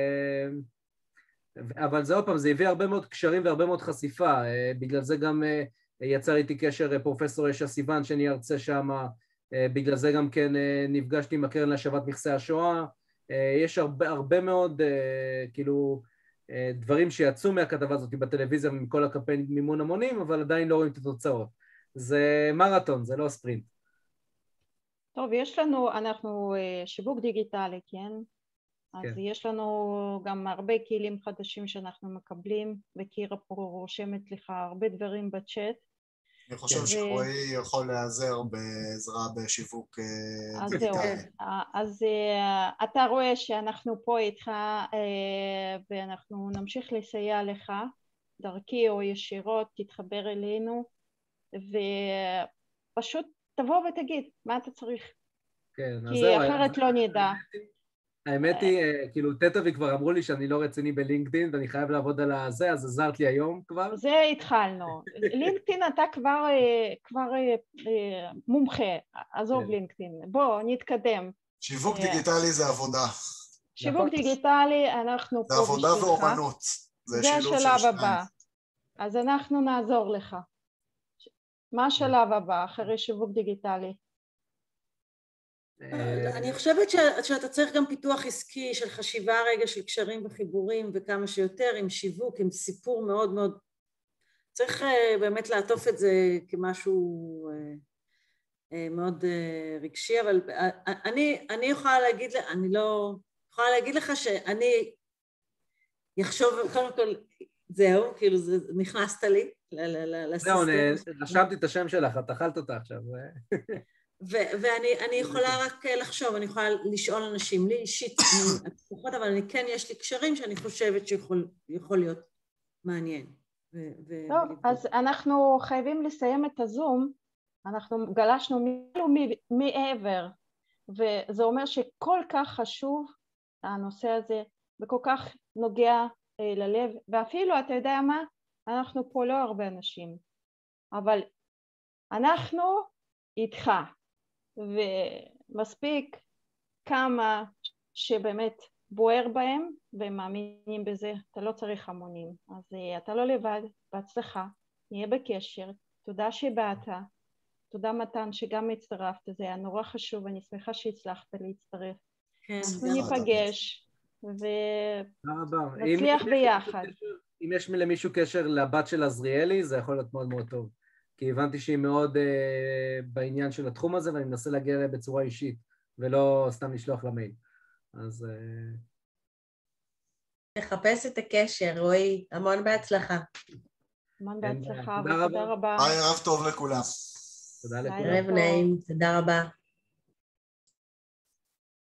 אבל זה עוד פעם, זה הביא הרבה מאוד קשרים והרבה מאוד חשיפה, בגלל זה גם יצר איתי קשר פרופסור ישע סיוון שאני ארצה שם, בגלל זה גם כן נפגשתי עם הקרן להשבת נכסי השואה, יש הרבה, הרבה מאוד כאילו דברים שיצאו מהכתבה הזאת בטלוויזיה ומכל הקמפיין מימון המונים, אבל עדיין לא רואים את התוצאות. זה מרתון, זה לא ספרינט. טוב, יש לנו, אנחנו שיווק דיגיטלי, כן? אז כן. יש לנו גם הרבה כלים חדשים שאנחנו מקבלים, וקירה פה רושמת לך הרבה דברים בצ'אט. אני חושב ו... שרועי יכול להיעזר בעזרה בשיווק אז דיגיטלי. זהו, אז uh, אתה רואה שאנחנו פה איתך, uh, ואנחנו נמשיך לסייע לך, דרכי או ישירות, תתחבר אלינו, ופשוט תבוא ותגיד מה אתה צריך. כן, כי אחרת לא נדע. האמת היא, כאילו, טטווי כבר אמרו לי שאני לא רציני בלינקדין ואני חייב לעבוד על הזה, אז עזרת לי היום כבר. זה התחלנו. לינקדין אתה כבר, כבר מומחה, עזוב לינקדין. בוא, נתקדם. שיווק דיגיטלי זה עבודה. שיווק דיגיטלי, אנחנו פה בשבילך. זה עבודה ואומנות. זה השלב הבא. אז אנחנו נעזור לך. מה השלב הבא אחרי שיווק דיגיטלי? אני חושבת שאתה צריך גם פיתוח עסקי של חשיבה רגע של קשרים וחיבורים וכמה שיותר עם שיווק, עם סיפור מאוד מאוד, צריך באמת לעטוף את זה כמשהו מאוד רגשי, אבל אני, אני יכולה להגיד, אני לא, יכולה להגיד לך שאני יחשוב, קודם כל, זהו, כאילו זה נכנסת לי לסיסטם. זהו, רשמתי את השם שלך, את אכלת אותה עכשיו. ואני יכולה רק לחשוב, אני יכולה לשאול אנשים, לי אישית, אבל אני כן, יש לי קשרים שאני חושבת שיכול להיות מעניין. טוב, אז אנחנו חייבים לסיים את הזום, אנחנו גלשנו מעבר, וזה אומר שכל כך חשוב הנושא הזה, וכל כך נוגע ללב, ואפילו, אתה יודע מה, אנחנו פה לא הרבה אנשים, אבל אנחנו איתך. ומספיק כמה שבאמת בוער בהם והם מאמינים בזה, אתה לא צריך המונים, אז אתה לא לבד, בהצלחה, נהיה בקשר, תודה שבאת, תודה מתן שגם הצטרפת, זה היה נורא חשוב, אני שמחה שהצלחת להצטרף, אנחנו ניפגש ונצליח ביחד. אם יש למישהו קשר לבת של עזריאלי זה יכול להיות מאוד מאוד טוב, כי הבנתי שהיא מאוד uh, בעניין של התחום הזה, ואני מנסה להגיע אליה בצורה אישית, ולא סתם לשלוח למייל. אז... Uh... לחפש את הקשר, רועי, המון בהצלחה. המון בהצלחה, ותודה רבה. ביי, ערב טוב לכולם. תודה לכולם. ערב נעים, תודה רבה.